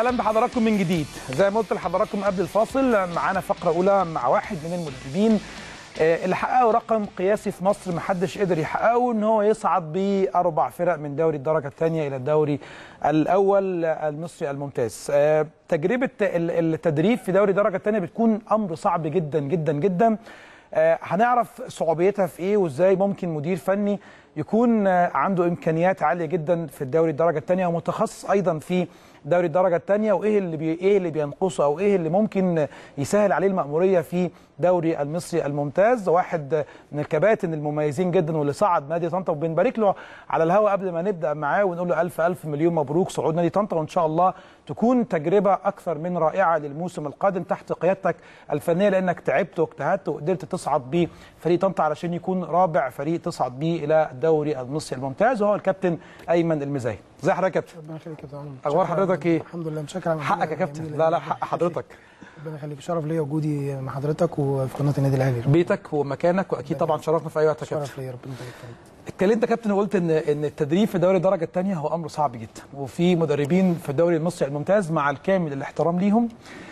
اهلا بحضراتكم من جديد. زي ما قلت لحضراتكم قبل الفاصل، معانا فقره اولى مع واحد من المدربين اللي حققوا رقم قياسي في مصر ما حدش قدر يحققه، ان هو يصعد باربع فرق من دوري الدرجه الثانيه الى الدوري الاول المصري الممتاز. تجربه التدريب في دوري الدرجه الثانيه بتكون امر صعب جدا جدا جدا. هنعرف صعوبيتها في ايه، وازاي ممكن مدير فني يكون عنده امكانيات عاليه جدا في الدوري الدرجه الثانيه ومتخصص ايضا في دوري الدرجه الثانيه، وايه اللي بينقصه او ايه اللي ممكن يسهل عليه المأموريه في دوري المصري الممتاز. واحد من الكباتن المميزين جدا واللي صعد نادي طنطا، وبنبارك له على الهواء قبل ما نبدا معاه ونقول له الف مليون مبروك صعود نادي طنطا، وان شاء الله تكون تجربه اكثر من رائعه للموسم القادم تحت قيادتك الفنيه، لانك تعبت واجتهدت وقدرت تصعد بفريق طنطا علشان يكون رابع فريق تصعد بيه الى الدوري المصري الممتاز، وهو الكابتن ايمن المزاهي. ازي حضرتك يا كابتن؟ ربنا يخليك يا كابتن. اخبار حضرتك ايه؟ الحمد لله، متشكر. حقك يا كابتن. لا حق حضرتك. ربنا يخليك، شرف ليا وجودي مع حضرتك وفي قناه النادي الاهلي. بيتك ومكانك، واكيد طبعا شرفنا في اي وقت يا كابتن. شرف ليا، ربنا يخليك. اتكلمت يا كابتن وقلت ان التدريب في دوري الدرجه الثانيه هو امر صعب جدا، وفي مدربين في الدوري المصري الممتاز مع الكامل الاحترام ليهم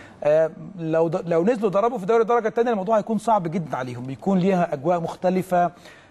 لو نزلوا ضربوا في دوري الدرجه الثانيه الموضوع هيكون صعب جدا عليهم، بيكون ليها اجواء مختلفه،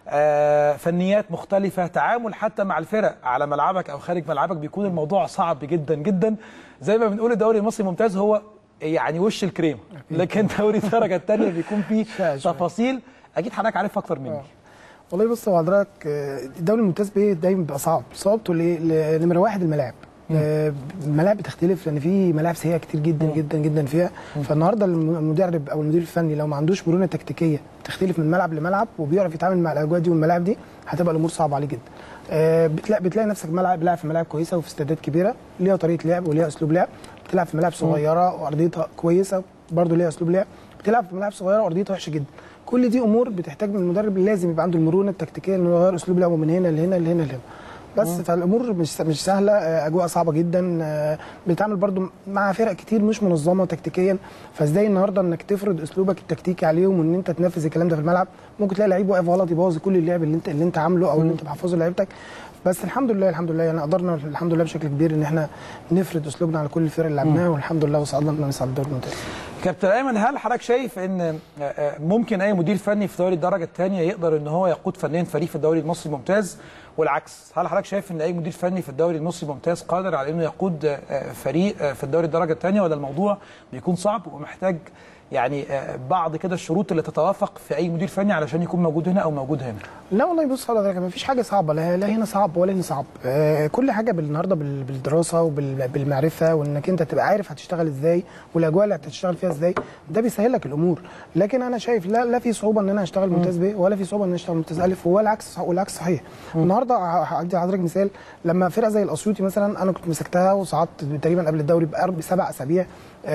فنيات مختلفه، تعامل حتى مع الفرق على ملعبك او خارج ملعبك بيكون الموضوع صعب جدا جدا. زي ما بنقول الدوري المصري الممتاز هو يعني وش الكريم، لكن دوري الدرجه الثانيه بيكون فيه تفاصيل اكيد حضرتك عارفها اكتر مني. والله بص، هو حضرتك الدوري الممتاز دايما بيبقى صعوبته ليه؟ نمره واحد الملاعب. الملاعب بتختلف، لان في ملاعب سيئه كتير جدا جدا جدا فيها. فالنهارده المدرب او المدير الفني لو ما عندوش مرونه تكتيكيه بتختلف من ملعب لملعب وبيعرف يتعامل مع الاجواء دي والملاعب دي، هتبقى الامور صعبه عليه جدا. بتلاقي نفسك لاعب في ملاعب كويسه وفي استادات كبيره ليها طريقه لعب وليها اسلوب لعب، بتلعب في ملاعب صغيره وارضيتها كويسه برضه ليها اسلوب لعب، بتلعب في ملاعب صغيره وارضيتها وحشه جدا. كل دي امور بتحتاج من المدرب لازم يبقى عنده المرونه التكتيكيه انه يغير اسلوب لعبه من هنا لهنا لهنا لهنا. بس فالامور مش سهله، اجواء صعبه جدا، بتتعامل برضو مع فرق كتير مش منظمه تكتيكيا، فازاي النهارده انك تفرض اسلوبك التكتيكي عليهم وان انت تنفذ الكلام ده في الملعب؟ ممكن تلاقي لعيب واقف غلط يبوظ كل اللعب اللي انت عامله او اللي انت محفظه لعيبتك. بس الحمد لله يعني قدرنا الحمد لله بشكل كبير ان احنا نفرض اسلوبنا على كل الفرق اللي لعبناها، والحمد لله وصعدنا نصعد الدوري الممتاز. كابتن ايمن، هل حضرتك شايف ان ممكن اي مدير فني في دوري الدرجه الثانيه يقدر ان هو يقود فنيا فريق في الدوري المصري الممتاز، والعكس؟ هل حضرتك شايف ان اي مدير فني في الدوري المصري الممتاز قادر على انه يقود فريق في الدوري الدرجه الثانيه، ولا الموضوع بيكون صعب ومحتاج يعني بعض كده الشروط اللي تتوافق في اي مدير فني علشان يكون موجود هنا او موجود هنا؟ لا والله بص حضرتك، ما فيش حاجه صعبه، لا هنا صعب ولا هنا صعب. كل حاجه النهارده بالدراسه وبالمعرفه، وانك انت تبقى عارف هتشتغل ازاي والاجواء اللي هتشتغل فيها ازاي، ده بيسهل لك الامور. لكن انا شايف لا في صعوبه ان انا اشتغل ممتاز ب، ولا في صعوبه ان انا اشتغل ممتاز الف، والعكس صحيح. النهارده هدي لحضرتك مثال، لما فرقه زي الاسيوطي مثلا انا كنت مسكتها وصعدت تقريبا قبل الدوري بسبع اسابيع،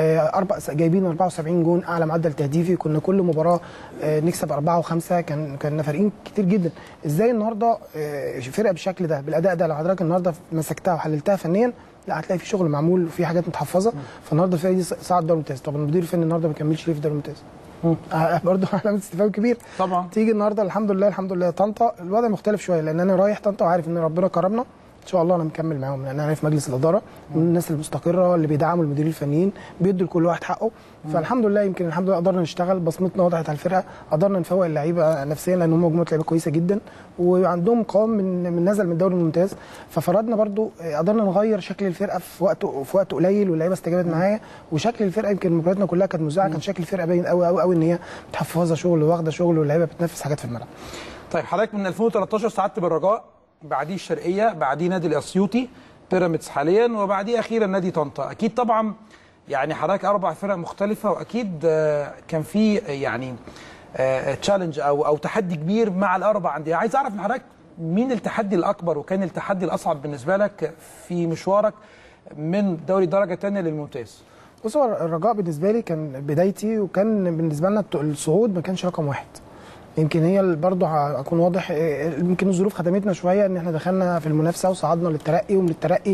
جايبين 74 جون، اعلى معدل تهديفي، كنا كل مباراه نكسب 4 و5، كنا فارقين كتير جدا. ازاي النهارده فرقه بالشكل ده بالاداء ده لو حضرتك النهارده مسكتها وحللتها فنيا، لا هتلاقي في شغل معمول وفي حاجات متحفظه. فالنهارده الفرقه دي صعد الدوري الممتاز. طب المدير الفني النهارده ما كملش ليه في الدوري الممتاز؟ برضه علامه استفهام كبير طبعا. تيجي النهارده الحمد لله طنطا الوضع مختلف شويه، لان انا رايح طنطا وعارف ان ربنا كرمنا ان شاء الله انا مكمل معاهم، لان انا في مجلس الاداره من الناس المستقره اللي بيدعموا المديرين الفنيين، بيدوا لكل واحد حقه. فالحمد لله يمكن الحمد لله قدرنا نشتغل، بصمتنا وضحت على الفرقه، قدرنا نفوق اللعيبه نفسيا لان هم مجموعه لعيبه كويسه جدا وعندهم قوام من نزل من الدوري الممتاز. ففرضنا برضو قدرنا نغير شكل الفرقه في وقت قليل، واللعيبه استجابت معايا، وشكل الفرقه يمكن مبارياتنا كلها كانت مذاعه، كان شكل الفرقه باين قوي قوي قوي ان هي متحفظه شغل واخده شغل واللعيبه بتنفذ حاجات في الملعب. طيب حضرتك من 2013 صعدت بالرجاء، بعديه الشرقيه، بعديه نادي الاسيوطي، بيراميدز حاليا، وبعديه اخيرا نادي طنطا. اكيد طبعا يعني حضرتك 4 فرق مختلفه، واكيد كان في يعني تشالنج او تحدي كبير مع الاربع انديه. عايز اعرف من حضرتك مين التحدي الاكبر وكان التحدي الاصعب بالنسبه لك في مشوارك من دوري الدرجه الثانيه للممتاز؟ بص، هو الرجاء بالنسبه لي كان بدايتي، وكان بالنسبه لنا الصعود ما كانش رقم واحد. يمكن هي برضه هكون واضح، يمكن الظروف خدمتنا شويه ان احنا دخلنا في المنافسه وصعدنا للترقي، ومن الترقي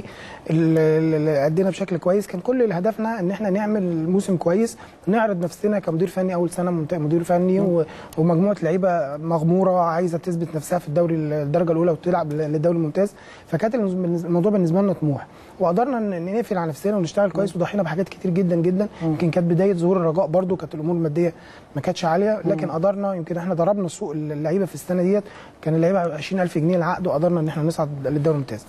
اللي ادينا بشكل كويس. كان كل هدفنا ان احنا نعمل موسم كويس، نعرض نفسنا كمدير فني اول سنه مدير فني ومجموعه لعيبه مغموره عايزه تثبت نفسها في الدوري الدرجه الاولى وتلعب للدوري الممتاز. فكانت الموضوع بالنسبه لنا طموح. وقدرنا نقفل على نفسنا ونشتغل كويس، وضحينا بحاجات كتير جدا جدا. يمكن كانت بدايه ظهور الرجاء برده كانت الامور الماديه ما كانتش عاليه، لكن قدرنا، يمكن احنا ضربنا سوق اللعيبه في السنه ديت، كان اللعيبه 20000 جنيه العقد، وقدرنا ان احنا نصعد للدوري الممتاز.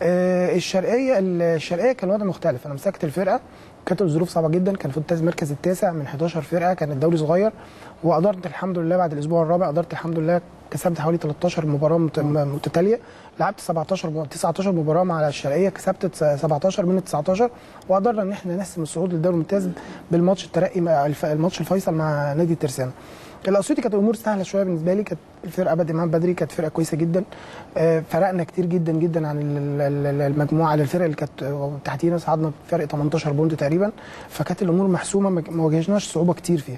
الشرقيه كان الوضع مختلف. انا مسكت الفرقه، كانت الظروف صعبه جدا، كان في المركز التاسع من 11 فرقه، كان الدوري صغير، وقدرت الحمد لله بعد الاسبوع الرابع قدرت الحمد لله كسبت حوالي 13 مباراه متتاليه، لعبت 19 مباراه مع الشرقيه، كسبت 17 من 19، وقدرنا ان احنا نحسم الصعود للدوري الممتاز بالماتش الترقي الماتش الفيصل مع نادي الترسانه. الاسيوطي كانت الامور سهله شويه بالنسبه لي، كانت الفرقه بادئه معاها بدري، كانت فرقه كويسه جدا، فرقنا كتير جدا جدا عن المجموعه الفرق اللي كانت تحتينا، صعدنا بفرق 18 بونت تقريبا، فكانت الامور محسومه، ما واجهناش صعوبه كتير فيها.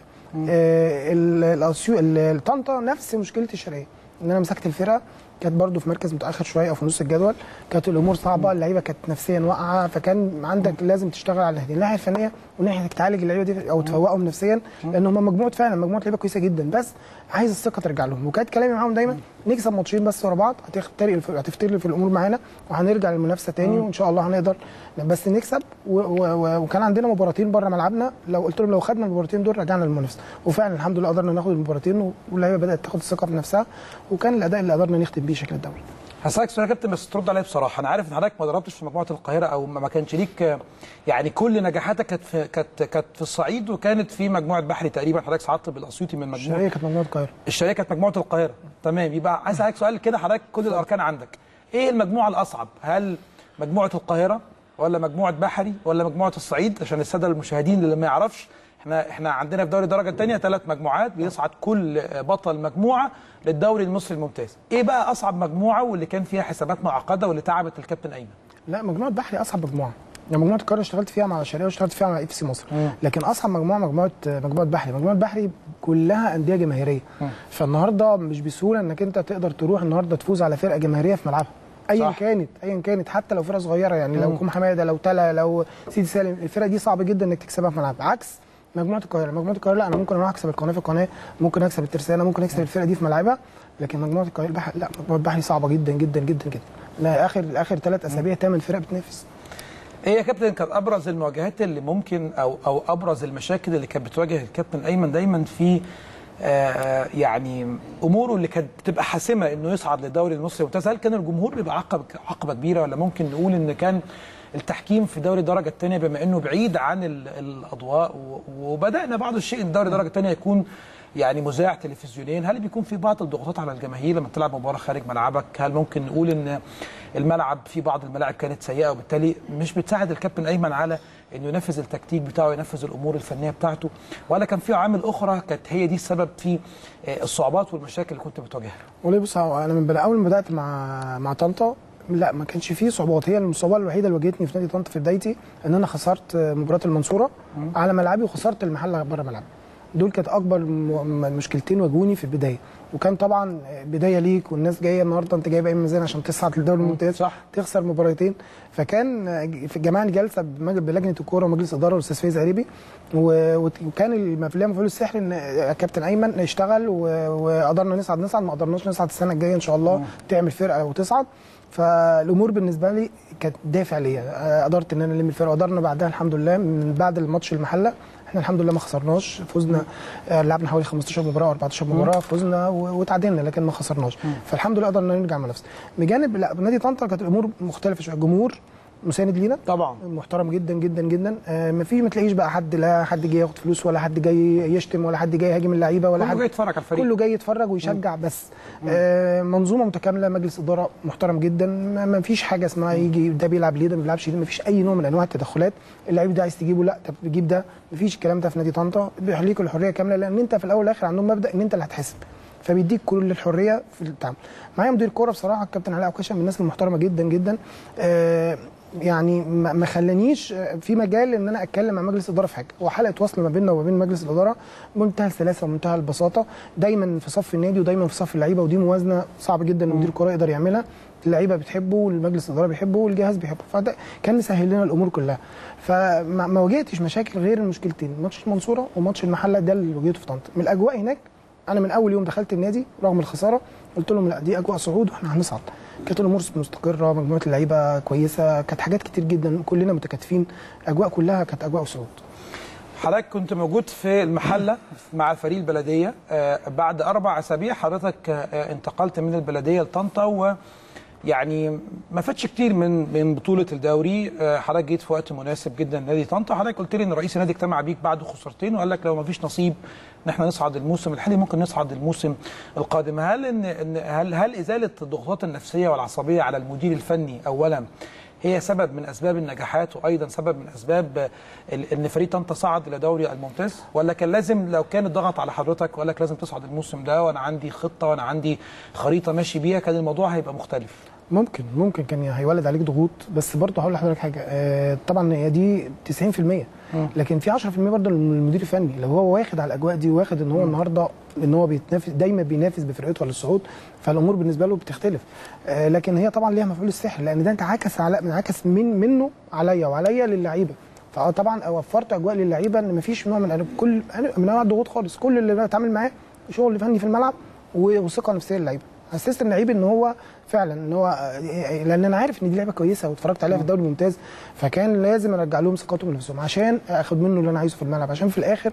طنطا نفس مشكله الشرقيه، ان انا مسكت الفرقه كانت برضو في مركز متاخر شويه او في نص الجدول، كانت الامور صعبه، اللعيبه كانت نفسيا واقعه، فكان عندك لازم تشتغل على الناحيه الفنيه والناحيه انك تعالج اللعيبه دي او تفوقهم نفسيا، لان هم مجموعه فعلا مجموعه لعيبه كويسه جدا، بس عايز الثقه ترجع لهم. وكانت كلامي معاهم دايما نكسب ماتشين بس ورا بعض هتفترق في الامور معانا، وهنرجع للمنافسه تاني، وان شاء الله هنقدر بس نكسب. وكان عندنا مباراتين بره ملعبنا، لو قلت لهم لو خدنا المباراتين دول رجعنا للمنافسه، وفعلا الحمد لله قدرنا ناخد المباراتين، واللعيبه بدات تاخد الثقه بنفسها، وكان الاداء اللي قدرنا نختم بيه شكل الدوري. هسألك سؤال يا كابتن بس ترد عليا بصراحه، انا عارف ان حضرتك ما ضربتش في مجموعه القاهره او ما كانش ليك، يعني كل نجاحاتك كانت في الصعيد، وكانت في مجموعه بحري تقريبا، حضرتك صعدت بالاسيوطي من مجموعه الشرقيه كانت مجموعه القاهره. الشرقيه كانت مجموعه القاهره، تمام. يبقى عايز اسالك سؤال كده، حضرتك كل الاركان عندك، ايه المجموعه الاصعب؟ هل مجموعه القاهره ولا مجموعه بحري ولا مجموعه الصعيد؟ عشان الساده المشاهدين اللي ما يعرفش، احنا عندنا في دوري الدرجه الثانيه 3 مجموعات، بيصعد كل بطل مجموعه للدوري المصري الممتاز. ايه بقى اصعب مجموعه واللي كان فيها حسابات معقده واللي تعبت الكابتن ايمن؟ لا، مجموعه بحري اصعب مجموعه، يعني مجموعه القاهره اشتغلت فيها مع الشرقيه واشتغلت فيها مع FC مصر، لكن اصعب مجموعه بحري. مجموعه بحري كلها انديه جماهيريه، فالنهارده مش بسهوله انك انت تقدر تروح النهارده تفوز على فرقه جماهيريه في ملعبها ايا كانت حتى لو فرقه صغيره، يعني لو كوم حماده، لو تلا، لو سيدي سالم، الفرقه دي صعب جدا انك تكسبها في ملعبها، عكس مجموعه القاهره لا، انا ممكن اروح اكسب القناه في القناه، ممكن اكسب الترسانه، ممكن اكسب الفرقه دي في ملعبها، لكن مجموعه القاهره لا، مجموعه البحري صعبه جدا جدا جدا جدا. لا، اخر 3 اسابيع 8 فرق بتنافس. ايه يا كابتن كانت ابرز المواجهات اللي ممكن او ابرز المشاكل اللي كانت بتواجه الكابتن ايمن دايما في يعني اموره اللي كانت بتبقى حاسمه انه يصعد للدوري المصري الممتاز؟ هل كان الجمهور بيبقى عقبه كبيره، ولا ممكن نقول ان كان التحكيم في دوري الدرجه الثانيه بما انه بعيد عن الاضواء، وبدانا بعض الشيء ان دوري الدرجه الثانيه يكون يعني مذاع تلفزيونيا، هل بيكون في بعض الضغوطات على الجماهير لما تلعب مباراه خارج ملعبك؟ هل ممكن نقول ان الملعب في بعض الملاعب كانت سيئه وبالتالي مش بتساعد الكابتن ايمن على انه ينفذ التكتيك بتاعه وينفذ الامور الفنيه بتاعته، ولا كان في عوامل اخرى كانت هي دي السبب في الصعوبات والمشاكل اللي كنت بتواجهها؟ والله بص، انا من اول ما بدات مع طنطا لا، ما كانش فيه صعوبات. هي الصعوبه الوحيده اللي واجهتني في نادي طنطا في بدايتي ان انا خسرت مباراه المنصوره على ملعبي، وخسرت المحله بره ملعبي. دول كانت اكبر مشكلتين واجهوني في البدايه، وكان طبعا بدايه ليك والناس جايه النهارده انت جايب ايمن زين عشان تصعد للدوري الممتاز، تخسر مباراتين. فكان في الجماعه الجلسه بلجنه الكوره ومجلس الاداره والاستاذ فايز قريبي، وكان المفعول السحري ان كابتن ايمن اشتغل وقدرنا نصعد، ما قدرناش نصعد السنه الجايه ان شاء الله تعمل فرقه وتصعد. فالامور بالنسبه لي كانت دافع ليا، قدرت ان انا الم الفرقه، وقدرنا بعدها الحمد لله من بعد الماتش المحله احنا الحمد لله ما خسرناش، فزنا، لعبنا حوالي 15 مباراه او 14 مباراه، فزنا وتعادلنا لكن ما خسرناش، فالحمد لله قدرنا نرجع منافسه. بجانب لا، نادي طنطا كانت الامور مختلفه شويه، الجمهور مساند لينا طبعا، محترم جدا جدا جدا، ما تلاقيش بقى حد، لا حد جاي ياخد فلوس ولا حد جاي يشتم ولا حد جاي يهاجم اللعيبه ولا حد، كله جاي يتفرج على الفريق، كله جاي يتفرج ويشجع بس. منظومه متكامله، مجلس اداره محترم جدا، ما فيش حاجه اسمها يجي ده بيلعب ليه ده ما بيلعبش ليه، ما فيش اي نوع من انواع التدخلات، اللعيب ده عايز تجيبه لا طب تجيب ده، ما فيش الكلام ده في نادي طنطا، بيخليك الحريه كامله، لان انت في الاول والاخر عندهم مبدا ان انت اللي هتحاسب، فبيديك كل الحريه في التعامل. معايا مدير كوره بصراحه الكابتن علاء عكاشه من الناس المحترمه جدا جدا، يعني ما خلانيش في مجال ان انا اتكلم مع مجلس الاداره في حاجه، هو حلقه وصل ما بيننا وما بين مجلس الاداره بمنتهى السلاسه ومنتهى البساطه، دايما في صف النادي ودايما في صف اللعيبه، ودي موازنه صعب جدا ان مدير الكوره يقدر يعملها، اللعيبه بتحبه والمجلس الاداره بيحبه والجهاز بيحبه، فده كان مسهل لنا الامور كلها. فما واجهتش مشاكل غير المشكلتين، ماتش المنصوره وماتش المحله، ده اللي واجهته في طنطا. من الاجواء هناك انا من اول يوم دخلت النادي رغم الخساره قلت لهم لا دي اجواء صعود واحنا هنصعد، كانت الامور مستقره، مجموعه اللعيبه كويسه، كانت حاجات كتير جدا، كلنا متكاتفين، اجواء كلها كانت اجواء صعود. حضرتك كنت موجود في المحله مع فريق البلديه، بعد 4 أسابيع حضرتك انتقلت من البلديه لطنطا، ويعني ما فاتش كتير من بطوله الدوري. حضرتك جيت في وقت مناسب جدا نادي طنطا. حضرتك قلت لي ان رئيس النادي اجتمع بيك بعد خسارتين وقال لك لو ما فيش نصيب ان احنا نصعد الموسم الحالي ممكن نصعد الموسم القادم. هل ازاله الضغوطات النفسيه والعصبيه على المدير الفني اولا هي سبب من اسباب النجاحات وايضا سبب من اسباب ان فريق طنطا صعد الى دوري الممتاز، ولا كان لازم لو كان الضغط على حضرتك وقال لك لازم تصعد الموسم ده وانا عندي خطه وانا عندي خريطه ماشي بيها كان الموضوع هيبقى مختلف؟ ممكن كان هيولد عليك ضغوط، بس برضه هقول لحضرتك حاجه، طبعا هي دي 90%، لكن في 10% برضه المدير الفني لو هو واخد على الاجواء دي، واخد ان هو النهارده ان هو بيتنافس دايما بينافس بفرقته على الصعود، فالامور بالنسبه له بتختلف. لكن هي طبعا ليها مفعول السحر، لان ده انعكس منه عليا وعليا للعيبه. فطبعا وفرت اجواء للعيبه ان مفيش نوع من كل من انواع الضغوط خالص، كل اللي بتعامل معاه شغل فني في الملعب وثقه نفسيه للعيبه. حسست اللعيب ان هو فعلا ان هو، لان انا عارف ان دي لعبه كويسه واتفرجت عليها في الدوري الممتاز، فكان لازم ارجع لهم ثقتهم بنفسهم عشان اخد منه اللي انا عايزه في الملعب، عشان في الاخر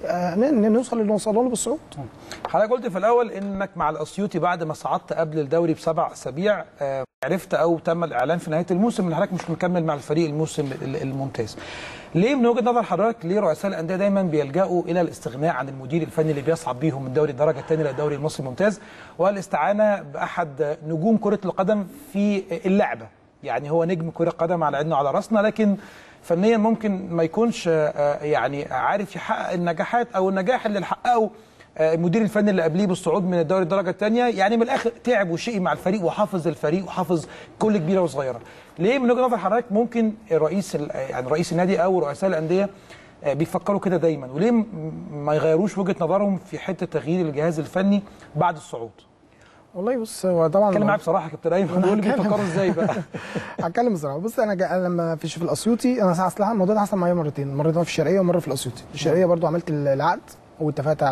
نوصل اللي وصلنا له بالصعود. حضرتك قلت في الاول انك مع الاسيوطي بعد ما صعدت قبل الدوري ب7 أسابيع عرفت او تم الاعلان في نهايه الموسم ان حضرتك مش مكمل مع الفريق الموسم الممتاز. ليه من وجهه نظر حضرتك ليه رؤساء الانديه دايما بيلجأوا الى الاستغناء عن المدير الفني اللي بيصعد بيهم من دوري الدرجه الثانيه للدوري المصري الممتاز والاستعانه باحد نجوم كره القدم في اللعبه؟ يعني هو نجم كره قدم على عيننا وعلى راسنا، لكن فنيا ممكن ما يكونش يعني عارف يحقق النجاحات او النجاح اللي حققه المدير الفني اللي قبليه بالصعود من الدوري الدرجه الثانيه. يعني من الاخر تعب وشقي مع الفريق وحافظ الفريق وحافظ كل كبيره وصغيره. ليه من وجهه نظر حضرتك ممكن رئيس النادي او رؤساء الانديه بيفكروا كده دايما، وليه ما يغيروش وجهه نظرهم في حته تغيير الجهاز الفني بعد الصعود؟ والله بص، هو طبعا اتكلم معايا بصراحه يا كابتن ايمن، بيقول لي بيفكروا ازاي بقى؟ هتكلم بصراحه. بص انا لما في الاسيوطي انا اصلا الموضوع ده حصل معايا مرتين، مره في الشرقيه ومره في الاسيوطي. الشرقيه برضو عملت العقد واتفقت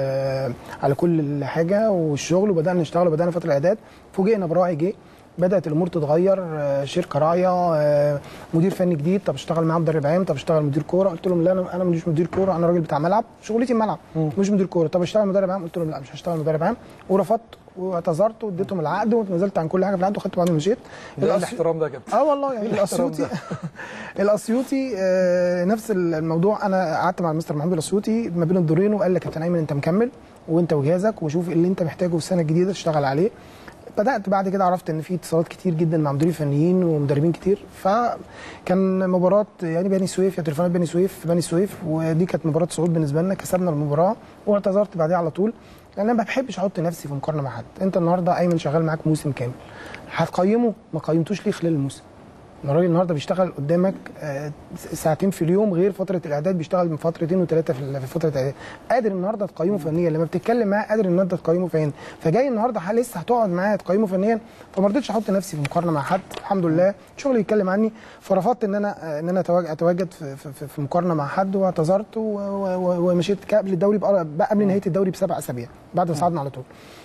على كل حاجه والشغل، وبدانا نشتغل وبدانا فتره الاعداد. فوجئنا براعي جه، بدات الامور تتغير، شركه راعيه، مدير فني جديد، طب اشتغل معاه مدرب عام، طب اشتغل مدير كوره. قلت لهم لا انا مش مدير كوره، انا راجل بتاع ملعب، شغلتي الملعب مش مدير كوره. طب اشتغل مدرب عام، قلت لهم لا مش هشتغل مدرب عام، ورفضت واعتذرت واديتهم العقد ونزلت عن كل حاجه في العقد وخدت بعضي ومشيت. الاحترام ده يا كابتن. والله يعني الاسيوطي نفس الموضوع. انا قعدت مع المستر محمود الاسيوطي ما بين الدورين وقال لي يا كابتن ايمن انت مكمل وانت وجهازك، وشوف اللي انت محتاجه في السنه الجديده تشتغل عليه. بدات بعد كده عرفت ان في اتصالات كتير جدا مع مديرين فنيين ومدربين كتير، فكان مباراه يعني بني سويف، يا تليفونات بني سويف، ودي كانت مباراه صعود بالنسبه لنا. كسبنا المباراه واعتذرت بعدها على طول، لان انا ما بحبش احط نفسي في مقارنه مع حد. انت النهارده ايمن شغال معاك موسم كامل، هتقيمه ما قيمتوش ليه خلال الموسم؟ الراجل النهارده بيشتغل قدامك ساعتين في اليوم، غير فتره الاعداد بيشتغل من فترتين وثلاثه في فتره الاعداد. قادر النهارده تقيمه فنيا، لما بتتكلم معاه قادر ان انت تقيمه فنيا. فجاي النهارده لسه هتقعد معاه تقيمه فنيا، فما رضيتش احط نفسي في مقارنه مع حد. الحمد لله شغلي يتكلم عني، فرفضت ان انا اتواجد في مقارنه مع حد، واعتذرت ومشيت قبل الدوري قبل نهايه الدوري ب7 أسابيع بعد ما صعدنا على طول.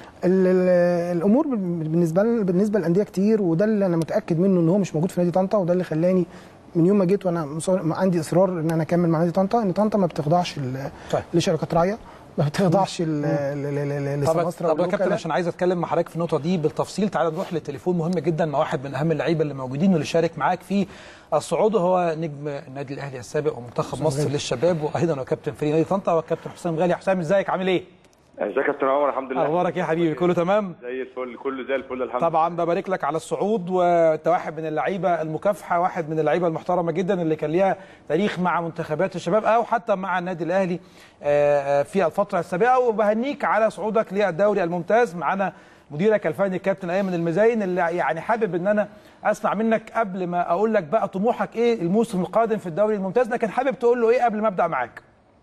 الامور بالنسبه للانديه كتير، وده اللي انا متاكد منه ان هو مش موجود في نادي طنطا، وده اللي خلاني من يوم ما جيت وانا عندي اصرار ان انا اكمل مع نادي طنطا، ان طنطا ما بتخضعش لشركات راعيه، ما بتخضعش لسماسره. طب يا كابتن عشان عايز اتكلم مع حضرتك في النقطه دي بالتفصيل، تعال نروح لتليفون مهم جدا مع واحد من اهم اللعيبه اللي موجودين واللي شارك معاك في الصعود، وهو نجم النادي الاهلي السابق ومنتخب مصر للشباب، وايضا وكابتن فريق نادي طنطا، والكابتن حسام غالي. حسام ازيك عامل ايه؟ ازيك يا كابتن عمر؟ الحمد لله. اخبارك ايه يا حبيبي؟ كله تمام؟ زي الفل، كله زي الفل الحمد لله. طبعا ببارك لك على الصعود، وانت واحد من اللعيبه المكافحه، واحد من اللعيبه المحترمه جدا اللي كان ليها تاريخ مع منتخبات الشباب او حتى مع النادي الاهلي في الفتره السابقه، وبهنيك على صعودك للدوري الممتاز. معانا مديرك الفني الكابتن ايمن المزين، اللي يعني حابب ان انا اسمع منك قبل ما اقول لك بقى طموحك ايه الموسم القادم في الدوري الممتاز، لكن حابب تقول له ايه قبل ما ابدا معاك؟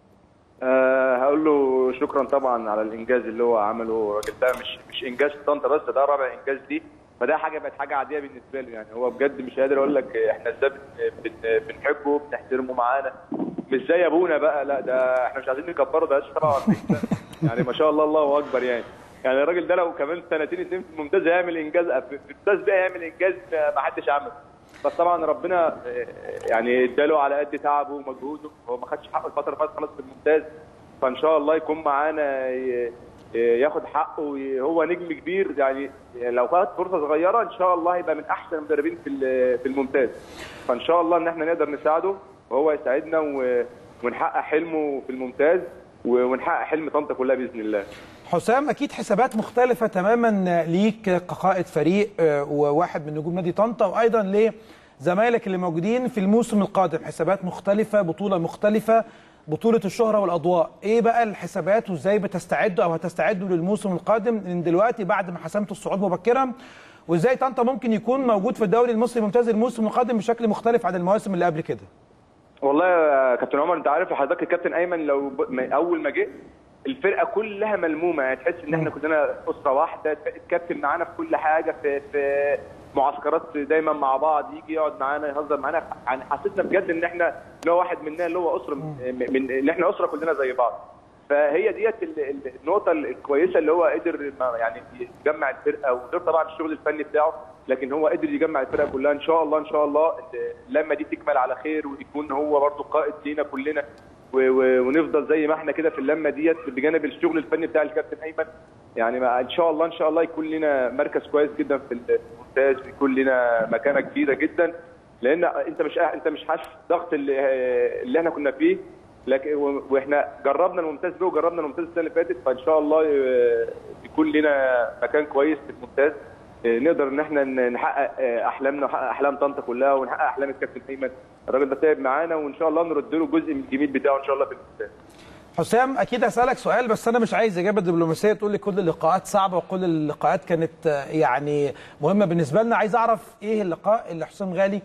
هقول له شكرا طبعا على الانجاز اللي هو عمله. الراجل ده مش انجاز في طنطا بس، ده رابع انجاز ليه، فده بقت حاجه عاديه بالنسبه له. يعني هو بجد مش قادر اقول لك احنا ازاي بنحبه بنحترمه معانا، مش زي ابونا بقى، لا ده احنا مش عايزين نكبره، ده 47 سنه يعني ما شاء الله الله اكبر يعني. يعني الراجل ده لو كمان سنتين اتنين في الممتاز هيعمل انجاز، في الممتاز بقى هيعمل انجاز ما حدش عمله. بس طبعا ربنا يعني اداله على قد تعبه ومجهوده، هو ما خدش حقه الفتره اللي فاتت خلاص في الممتاز، فان شاء الله يكون معانا ياخد حقه. هو نجم كبير يعني، لو خد فرصه صغيره ان شاء الله هيبقى من احسن المدربين في الممتاز. فان شاء الله ان احنا نقدر نساعده وهو يساعدنا ونحقق حلمه في الممتاز ونحقق حلم طنطا كلها باذن الله. حسام، اكيد حسابات مختلفه تماما ليك كقائد فريق وواحد من نجوم نادي طنطا، وايضا لزمايلك اللي موجودين في الموسم القادم، حسابات مختلفه، بطوله مختلفه، بطوله الشهره والاضواء. ايه بقى الحسابات وازاي بتستعدوا او هتستعدوا للموسم القادم من دلوقتي بعد ما حسمتوا الصعود مبكرا؟ وازاي طنطا ممكن يكون موجود في الدوري المصري الممتاز الموسم القادم بشكل مختلف عن المواسم اللي قبل كده؟ والله يا كابتن عمر، انت عارف حضرتك الكابتن ايمن لو اول ما جه الفرقه كلها ملمومه، يعني تحس ان احنا كلنا اسره واحده. الكابتن معانا في كل حاجه، في معسكرات دايما مع بعض، يجي يقعد معانا يهزر معانا، يعني حسيتنا بجد ان احنا اللي هو واحد مننا، اللي هو اسره من اللي احنا اسره كلنا زي بعض. فهي ديت النقطه الكويسه اللي هو قدر يعني يجمع الفرقه، وغير طبعا الشغل الفني بتاعه، لكن هو قدر يجمع الفرقه كلها. ان شاء الله ان شاء الله لما دي تكمل على خير ويكون هو برده قائد لينا كلنا، ونفضل زي ما احنا كده في اللمه ديت بجانب الشغل الفني بتاع الكابتن ايمن. يعني ان شاء الله يكون لنا مركز كويس جدا في الممتاز، ويكون لنا مكانه كبيره جدا، لان انت مش حاسس الضغط اللي احنا كنا فيه، لكن واحنا جربنا الممتاز ده وجربنا الممتاز السنه اللي فاتت. فان شاء الله يكون لنا مكان كويس في الممتاز، نقدر ان احنا نحقق احلامنا ونحقق احلام طنطا كلها ونحقق احلام الكابتن ايمن. الراجل ده تعب معانا، وان شاء الله نرد له جزء من الجميل بتاعه ان شاء الله في الممتاز. حسام، اكيد هسالك سؤال، بس انا مش عايز اجابه دبلوماسيه تقول لي كل اللقاءات صعبه وكل اللقاءات كانت يعني مهمه بالنسبه لنا. عايز اعرف ايه اللقاء اللي حسام غالي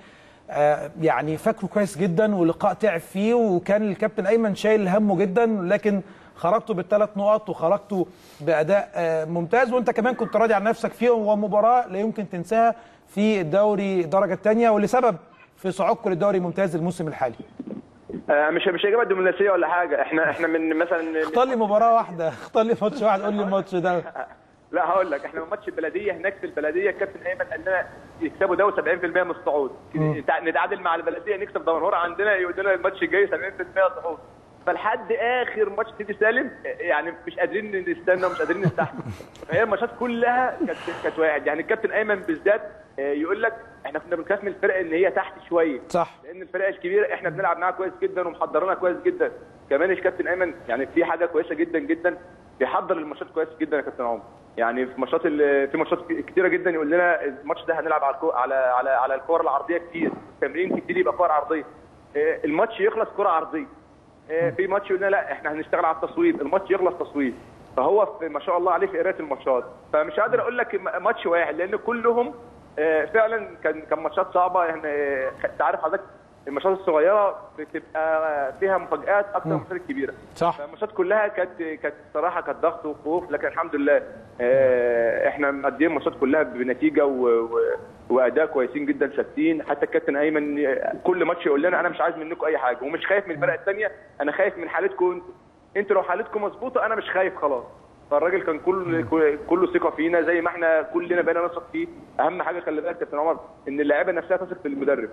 يعني فاكره كويس جدا ولقاء تعب فيه وكان الكابتن ايمن شايل همه جدا، لكن خرجتوا بالثلاث نقط وخرجتوا باداء ممتاز، وانت كمان كنت راضي عن نفسك فيهم، ومباراه لا يمكن تنساها في الدوري الدرجه الثانيه واللي سبب في صعودكم للدوري الممتاز الموسم الحالي. مش اجابه دبلوماسيه ولا حاجه. احنا من مثلا اختار لي مباراه واحده، اختار لي ماتش واحد، قول لي الماتش ده. لا هقول لك، احنا ماتش البلديه هناك في البلديه الكابتن ايمن قال لنا يكسبوا ده 70% من الصعود، نتعادل مع البلديه نكسب دمنهور عندنا يقول لنا الماتش الجاي 70% صعود. فلحد اخر ماتش سيدي سالم يعني مش قادرين نستنى ومش قادرين نستحمل. فهي الماتشات كلها كانت واحد، يعني الكابتن ايمن بالذات يقول لك احنا كنا بنخاف من الفرقه ان هي تحت شويه، صح، لان الفرقه الكبيره احنا بنلعب معاها كويس جدا ومحضرينها كويس جدا. كمان الكابتن ايمن يعني في حاجه كويسه جدا جدا، بيحضر الماتشات كويس جدا يا كابتن عمر. يعني في ماتشات كتيره جدا يقول لنا الماتش ده هنلعب على الكور العرضيه كتير، تمرين كتير يبقى كور عرضيه، الماتش يخلص كره عرضيه. في ماتش يقول لنا لا احنا هنشتغل على التصويب، الماتش يخلص تصويب. فهو ما شاء الله عليه في قراءه الماتشات. فمش قادر اقول لك ماتش واحد، لان كلهم فعلا كان ماتشات صعبه. يعني انت عارف حضرتك الماتشات الصغيره بتبقى فيها مفاجآت اكتر من الماتشات الكبيره، صح. فالماتشات كلها كانت صراحه كانت ضغط وخوف، لكن الحمد لله احنا مقدمين الماتشات كلها بنتيجه واداء كويسين جدا ثابتين. حتى الكابتن ايمن كل ماتش يقول لنا انا مش عايز منكم اي حاجه، ومش خايف من الفرقه الثانيه، انا خايف من حالتكم انتوا لو حالتكم مظبوطه انا مش خايف خلاص. فالراجل كان كله ثقه فينا زي ما احنا كلنا بقينا نثق فيه. اهم حاجه خلي بالك كابتن عمر ان اللاعيبه نفسها تثق في المدرب.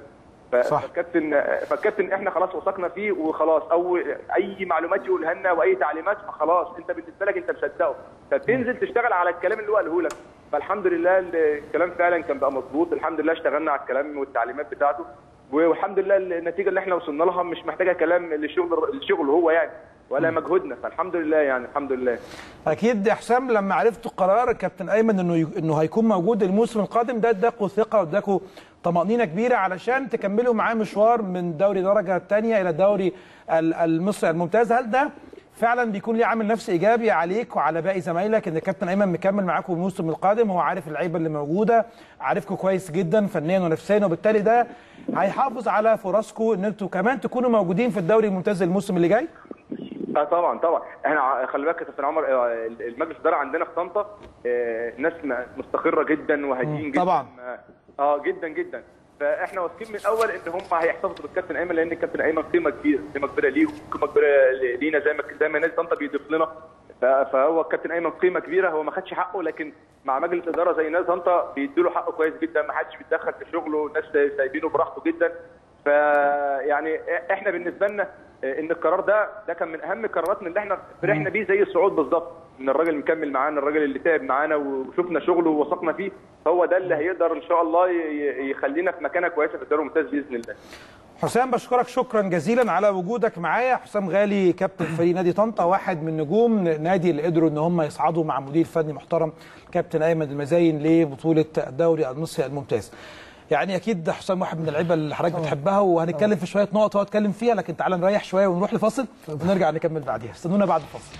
فالكابتن احنا خلاص وثقنا فيه وخلاص، او اي معلومات يقولها لنا واي تعليمات فخلاص انت بالنسبه لك انت مصدقه، فتنزل تشتغل على الكلام اللي هو قاله لك. فالحمد لله الكلام فعلا كان بقى مظبوط، الحمد لله اشتغلنا على الكلام والتعليمات بتاعته، والحمد لله النتيجه اللي احنا وصلنا لها مش محتاجه كلام الشغل هو يعني ولا مجهودنا، فالحمد لله يعني الحمد لله. اكيد يا حسام لما عرفتوا قرار الكابتن ايمن انه هيكون موجود الموسم القادم ده اداكوا ثقه واداكوا طمانينه كبيره علشان تكملوا معاه مشوار من دوري درجه ثانيه الى الدوري المصري الممتاز. هل ده فعلا بيكون ليه عامل نفسي ايجابي عليك وعلى باقي زمايلك ان الكابتن ايمن مكمل معاكم الموسم القادم؟ هو عارف اللعيبه اللي موجوده، عارفكم كويس جدا فنيا ونفسيا، وبالتالي ده هيحافظ على فرصكم ان انتوا كمان تكونوا موجودين في الدوري الممتاز الموسم اللي جاي؟ طبعا احنا خلي بالك يا كابتن عمر، المجلس الاداره عندنا في طنطا ناس مستقره جدا وهاديين جدا طبعا جدا جدا. فاحنا واثقين من الاول ان هم هيحتفظوا بالكابتن ايمن، لان الكابتن ايمن قيمه كبيره ليهم، قيمه كبيره لينا زي ما نادي طنطا بيضيف لنا. فهو الكابتن ايمن قيمه كبيره، هو ما خدش حقه، لكن مع مجلس اداره زي نادي طنطا بيدوا له حقه كويس جدا، ما حدش بيتدخل في شغله، الناس سايبينه براحته جدا. فيعني احنا بالنسبه لنا ان القرار ده كان من اهم قراراتنا اللي احنا فرحنا بيه زي الصعود بالظبط، ان الراجل مكمل معانا، الراجل اللي تعب معانا وشفنا شغله ووثقنا فيه، هو ده اللي هيقدر ان شاء الله يخلينا في مكانه كويسه في الدوري الممتاز باذن الله. حسام بشكرك شكرا جزيلا على وجودك معايا. حسام غالي كابتن فريق نادي طنطا، واحد من نجوم نادي اللي قدروا ان هم يصعدوا مع مدير فني محترم كابتن ايمن المزين لبطوله الدوري المصري الممتاز. يعني اكيد حسام واحد من اللعيبه اللي حضرتك بتحبها، وهنتكلم في شويه نقط هو اتكلم فيها، لكن تعالى نريح شويه ونروح لفاصل ونرجع نكمل بعديها. استنونا بعد الفاصل.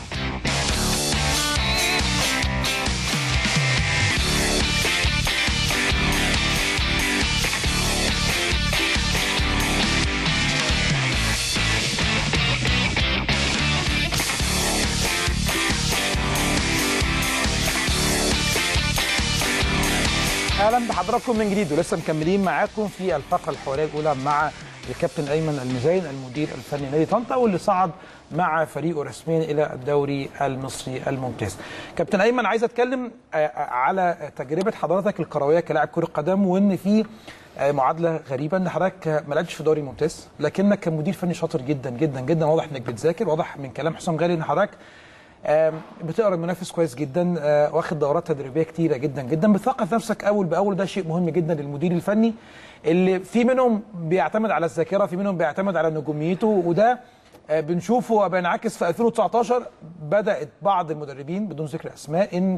اهلا بحضراتكم من جديد، ولسه مكملين معاكم في الفقره الحواريه الاولى مع الكابتن ايمن المزين المدير الفني نادي طنطا، واللي صعد مع فريقه رسميا الى الدوري المصري الممتاز. كابتن ايمن، عايز اتكلم على تجربه حضرتك الكرويه كلاعب كره قدم، وان في معادله غريبه ان حضرتك ما لعبتش في دوري ممتاز، لكنك كمدير فني شاطر جدا جدا جدا، واضح انك بتذاكر، واضح من كلام حسام غالي ان حضرتك بتقرا المنافس كويس جدا، واخد دورات تدريبيه كتيره جدا جدا، بتثقف نفسك اول باول، ده شيء مهم جدا للمدير الفني، اللي في منهم بيعتمد على الذاكره، في منهم بيعتمد على نجوميته، وده بنشوفه وبينعكس في 2019 بدات بعض المدربين بدون ذكر اسماء ان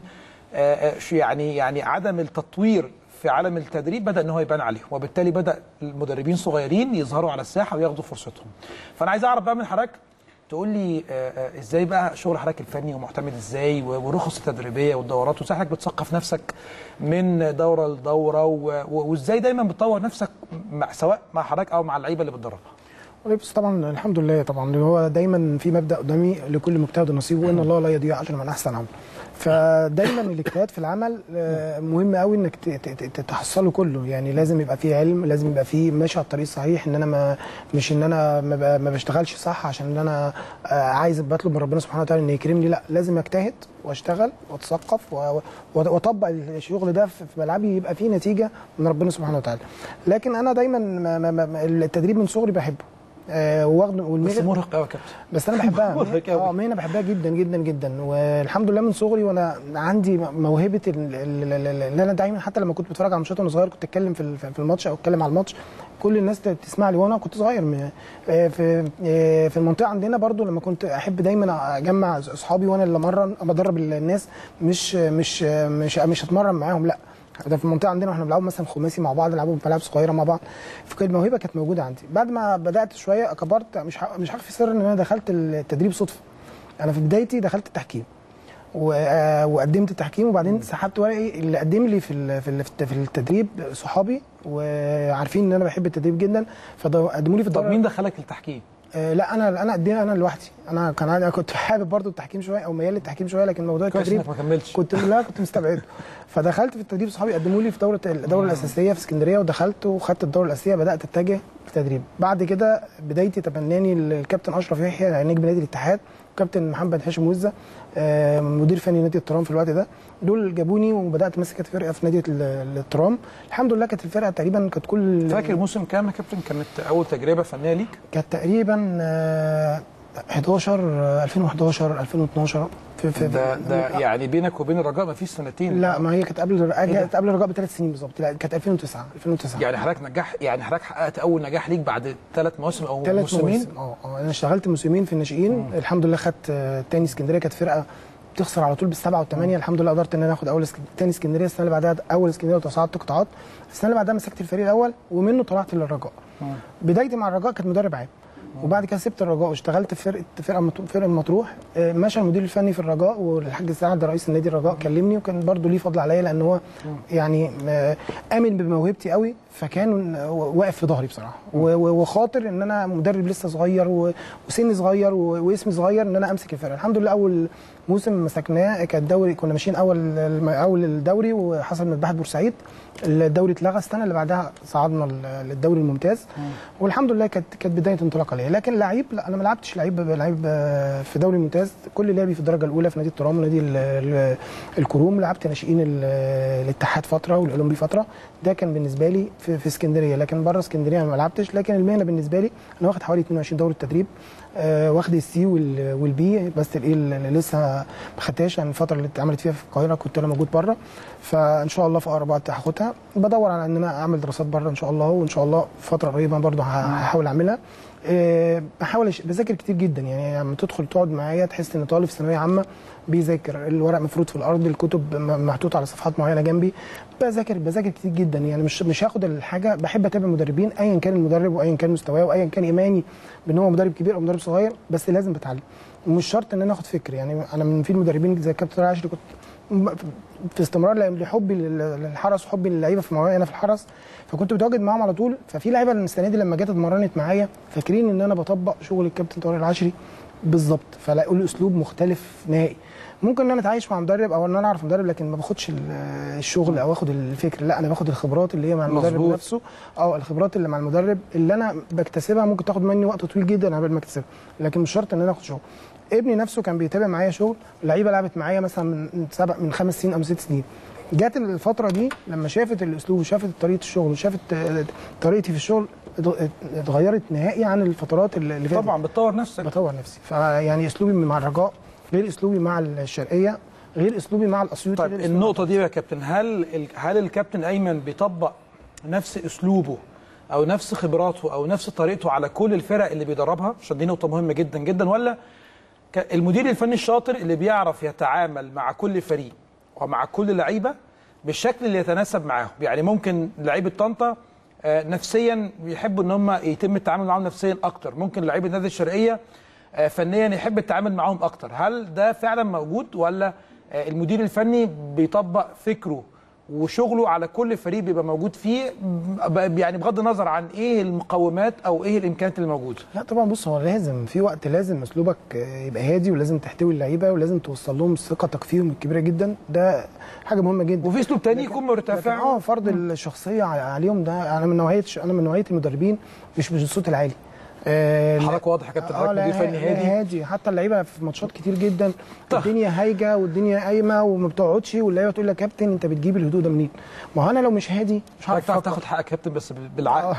يعني عدم التطوير في عالم التدريب بدا ان هو يبان عليهم، وبالتالي بدا المدربين صغيرين يظهروا على الساحه وياخدوا فرصتهم. فانا عايز اعرف بقى من حضرتك تقول لي ازاي بقى شغل حضرتك الفني ومعتمد ازاي، والرخص التدريبيه والدورات، وازاي حضرتك بتثقف نفسك من دوره لدوره، وازاي دايما بتطور نفسك سواء مع حضرتك او مع اللعيبه اللي بتدربها. بس طبعا الحمد لله، طبعا هو دايما في مبدا قدامي لكل مجتهد نصيب، وان الله لا يضيع اجر من احسن عمل. فدايما الاجتهاد في العمل مهم قوي انك تحصله كله، يعني لازم يبقى فيه علم، لازم يبقى فيه ماشي على الطريق الصحيح، ان انا مش ان انا ما بشتغلش صح عشان ان انا عايز بطلب من ربنا سبحانه وتعالى ان يكرمني، لا لازم اجتهد واشتغل واتثقف واطبق الشغل ده في ملعبي، يبقى فيه نتيجه من ربنا سبحانه وتعالى. لكن انا دايما التدريب من صغري بحبه، بس مرهق قوي يا كابتن. بس انا بحبها مهنه بحبها جدا جدا جدا، والحمد لله من صغري وانا عندي موهبه اللي انا دايما حتى لما كنت بتفرج على ماتشات وانا صغير كنت اتكلم في الماتش او اتكلم على الماتش، كل الناس تسمع لي، وانا كنت صغير في المنطقه عندنا برضو، لما كنت احب دايما اجمع اصحابي وانا اللي بدرب الناس، مش اتمرن معاهم، لا ده في المنطقه عندنا واحنا بنلعب مثلا خماسي مع بعض، نلعبوا في ملاعب صغيره مع بعض، فكانت الموهبه كانت موجوده عندي. بعد ما بدات شويه كبرت، مش هخفي سر ان انا دخلت التدريب صدفه. انا في بدايتي دخلت التحكيم وقدمت التحكيم، وبعدين سحبت ورقي. اللي قدم لي في التدريب صحابي وعارفين ان انا بحب التدريب جدا، فقدموا لي في الدوري. طب مين دخلك التحكيم؟ لا انا لوحدي. انا كنت حابب برضو التحكيم شويه او ميال للتحكيم شويه، لكن موضوع التدريب ما كملتش. كنت مستبعده. فدخلت في التدريب، صحابي قدموا لي في الدوره الاساسيه في اسكندريه، ودخلت وخدت الدوره الاساسيه، بدات اتجه للتدريب. بعد كده بدايتي تبناني الكابتن اشرف يحيى نجم نادي الاتحاد، وكابتن محمد هاشم وزه مدير فني نادي الترام في الوقت ده، دول جابوني وبدات ماسك الفرقه في نادي الترام. الحمد لله كانت الفرقه تقريبا كانت كل فاكر موسم كام يا كابتن كانت اول تجربه فنيه ليك؟ كانت تقريبا 2011 2012 ده يعني بينك وبين الرجاء ما فيش سنتين. لا، ما هي كانت قبل الرجاء ب3 سنين بالظبط، كانت 2009. يعني حضرتك حققت اول نجاح ليك بعد 3 مواسم او موسمين؟ انا اشتغلت موسمين في الناشئين، الحمد لله خدت تاني اسكندريه، كانت فرقه بتخسر على طول بالسبعه والثمانيه، الحمد لله قدرت ان انا اخد تاني اسكندريه. السنه اللي بعدها اول اسكندريه وتصعدت قطاعات. السنه اللي بعدها مسكت الفريق الاول، ومنه طلعت للرجاء. بدايتي مع الرجاء كانت مدرب عام، وبعد كده سبت الرجاء واشتغلت في فرقه مطروح. مشى المدير الفني في الرجاء، والحاج سعد رئيس النادي الرجاء كلمني، وكان برده ليه فضل عليا، لان هو يعني امن بموهبتي قوي فكان واقف في ظهري بصراحه، وخاطر ان انا مدرب لسه صغير وسني صغير واسمي صغير ان انا امسك الفرقه. الحمد لله اول موسم مسكناه كان الدوري، كنا ماشيين اول الدوري وحصل مذبحه بورسعيد، الدوري اتلغى، السنه اللي بعدها صعدنا للدوري الممتاز والحمد لله كانت بدايه انطلاقه ليا. لكن لعيب لا، انا ما لعبتش لعيب في دوري ممتاز، كل لعبي في الدرجه الاولى في نادي الترام ونادي الكروم. لعبت ناشئين الاتحاد فتره والاولمبي فتره، ده كان بالنسبه لي في اسكندريه، لكن بره اسكندريه ما لعبتش. لكن المهنه بالنسبه لي انا واخد حوالي 22 دوره تدريب، واخد السي والبي، بس الايه اللي لسه ما خدتهاش عن الفتره اللي اتعملت فيها في القاهره، كنت انا موجود بره، فان شاء الله في اقرب وقت هاخدها. بدور على ان انا اعمل دراسات بره ان شاء الله، وان شاء الله في فتره قريبه برضه هحاول اعملها. بحاول بذاكر كتير جدا، يعني لما تدخل تقعد معايا تحس ان طالب في ثانويه عامه بيذاكر، الورق مفروض في الارض، الكتب محطوطه على صفحات معينه جنبي، بذاكر كتير جدا. يعني مش هاخد الحاجه، بحب اتابع مدربين ايا كان المدرب وايا كان مستواه وايا كان ايماني بان هو مدرب كبير او مدرب صغير، بس لازم بتعلم، ومش شرط ان انا اخد فكر. يعني انا من في المدربين زي كابتن طارق العشري كنت في استمرار لحبي للحرس وحبي للعيبه في مواعيد انا في الحرس، فكنت بتواجد معاهم على طول. ففي لعيبه السنه دي لما جت اتمرنت معايا فاكرين ان انا بطبق شغل الكابتن طارق العشري بالظبط، فلاقوا لي اسلوب مختلف نهائي. ممكن ان انا اتعايش مع مدرب او ان انا اعرف مدرب، لكن ما باخدش الشغل او اخد الفكر، لا انا باخد الخبرات اللي هي مع المدرب مزبوط. نفسه، او الخبرات اللي مع المدرب اللي انا بكتسبها ممكن تاخد مني وقت طويل جدا قبل ما اكتسبها، لكن مش شرط ان انا اخد شغل. ابني نفسه كان بيتابع معايا شغل، لعيبه لعبت معايا مثلا من 5 سنين او 6 سنين، جات الفتره دي لما شافت الاسلوب وشافت طريقه الشغل وشافت طريقتي في الشغل اتغيرت نهائي عن الفترات اللي فاتت. طبعا بتطور نفسك. بطور نفسي، فيعني اسلوبي مع الرجاء غير اسلوبي مع الشرقيه غير اسلوبي مع الاسيوطي. طيب النقطه دي يا كابتن، هل الكابتن ايمن بيطبق نفس اسلوبه او نفس خبراته او نفس طريقته على كل الفرق اللي بيدربها؟ عشان دي نقطه مهمه جدا جدا. ولا المدير الفني الشاطر اللي بيعرف يتعامل مع كل فريق ومع كل لعيبه بالشكل اللي يتناسب معاهم؟ يعني ممكن لعيبه طنطا نفسيا بيحبوا ان هم يتم التعامل معاهم نفسيا اكتر، ممكن لعيبه نادي الشرقيه فنيا يحب التعامل معاهم اكتر. هل ده فعلا موجود، ولا المدير الفني بيطبق فكره وشغله على كل فريق بيبقى موجود فيه، يعني بغض النظر عن ايه المقومات او ايه الامكانيات اللي موجوده؟ لا طبعا، بص، هو لازم في وقت لازم اسلوبك يبقى هادي، ولازم تحتوي اللعيبه، ولازم توصل لهم ثقتك فيهم الكبيره جدا، ده حاجه مهمه جدا. وفي اسلوب تاني يكون مرتفع، فرض الشخصيه عليهم، ده انا من نوعيه المدربين مش الصوت العالي. حضرتك واضح يا كابتن، حضرتك مدير فني هادي. حتى اللعيبه في ماتشات كتير جدا الدنيا هايجه والدنيا قايمه وما بتقعدش، واللعيبه تقول لك يا كابتن انت بتجيب الهدوء ده منين؟ ما هو انا لو مش هادي مش هعرف تاخد حقك كابتن، بس بالعقل.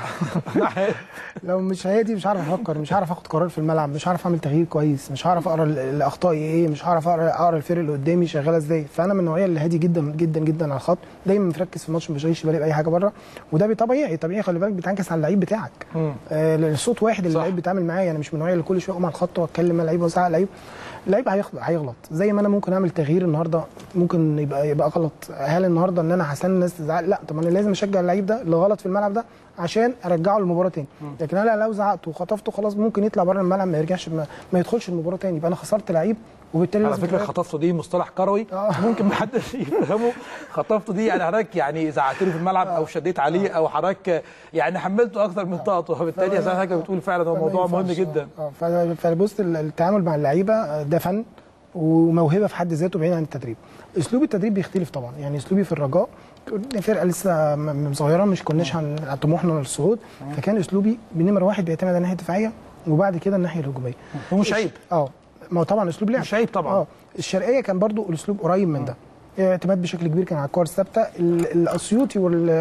لو مش هادي مش هعرف افكر، مش هعرف اخد قرار في الملعب، مش هعرف اعمل تغيير كويس، مش هعرف اقرا الاخطاء ايه، مش هعرف اقرا الفرق اللي قدامي شغاله ازاي. فانا من النوعيه اللي هادي جدا جدا جدا على الخط، دايما مركز في الماتش، ما بشغلش بالي باي حاجه بره، وده طبيعي. خلي بالك بتنعكس على اللعيب بتاعك. الصوت واحد اللي اللعيب بيتعامل معاه، يعني مش من النوعيه اللي كل شويه اقوم على الخط واتكلم مع لعيب وازعق لعيب. اللعيب هيغلط زي ما انا ممكن اعمل تغيير النهارده ممكن يبقى غلط. هل النهارده ان انا هستنى الناس تزعق؟ لا، طب انا لازم اشجع اللعيب ده اللي غلط في الملعب ده عشان ارجعه للمباراه تاني. لكن انا لو زعقته وخطفته خلاص ممكن يطلع بره الملعب، ما يرجعش، ما يدخلش المباراه تاني، يبقى انا خسرت لعيب. وبالتالي على فكره خطفته دي مصطلح كروي ممكن ما حدش يفهمه. خطفته دي يعني حضرتك يعني زعقت له في الملعب او شديت عليه او حضرتك يعني حملته اكثر من طاقته، فبالتالي زي حضرتك بتقول فعلا هو موضوع مهم جدا. فبص، التعامل مع اللعيبه ده فن وموهبه في حد ذاته بعيد عن التدريب. اسلوب التدريب بيختلف طبعا. يعني اسلوبي في الرجاء فرقه لسه صغيره، مش كناش عن طموحنا للصعود، فكان اسلوبي بنمره واحد بيعتمد على الناحيه الدفاعيه وبعد كده الناحيه الهجوميه. ومش عيب. ما هو طبعا اسلوب لعب مش عيب طبعا. الشرقيه كان برضو الاسلوب قريب من ده، اعتماد بشكل كبير كان على الكور الثابته. الاسيوطي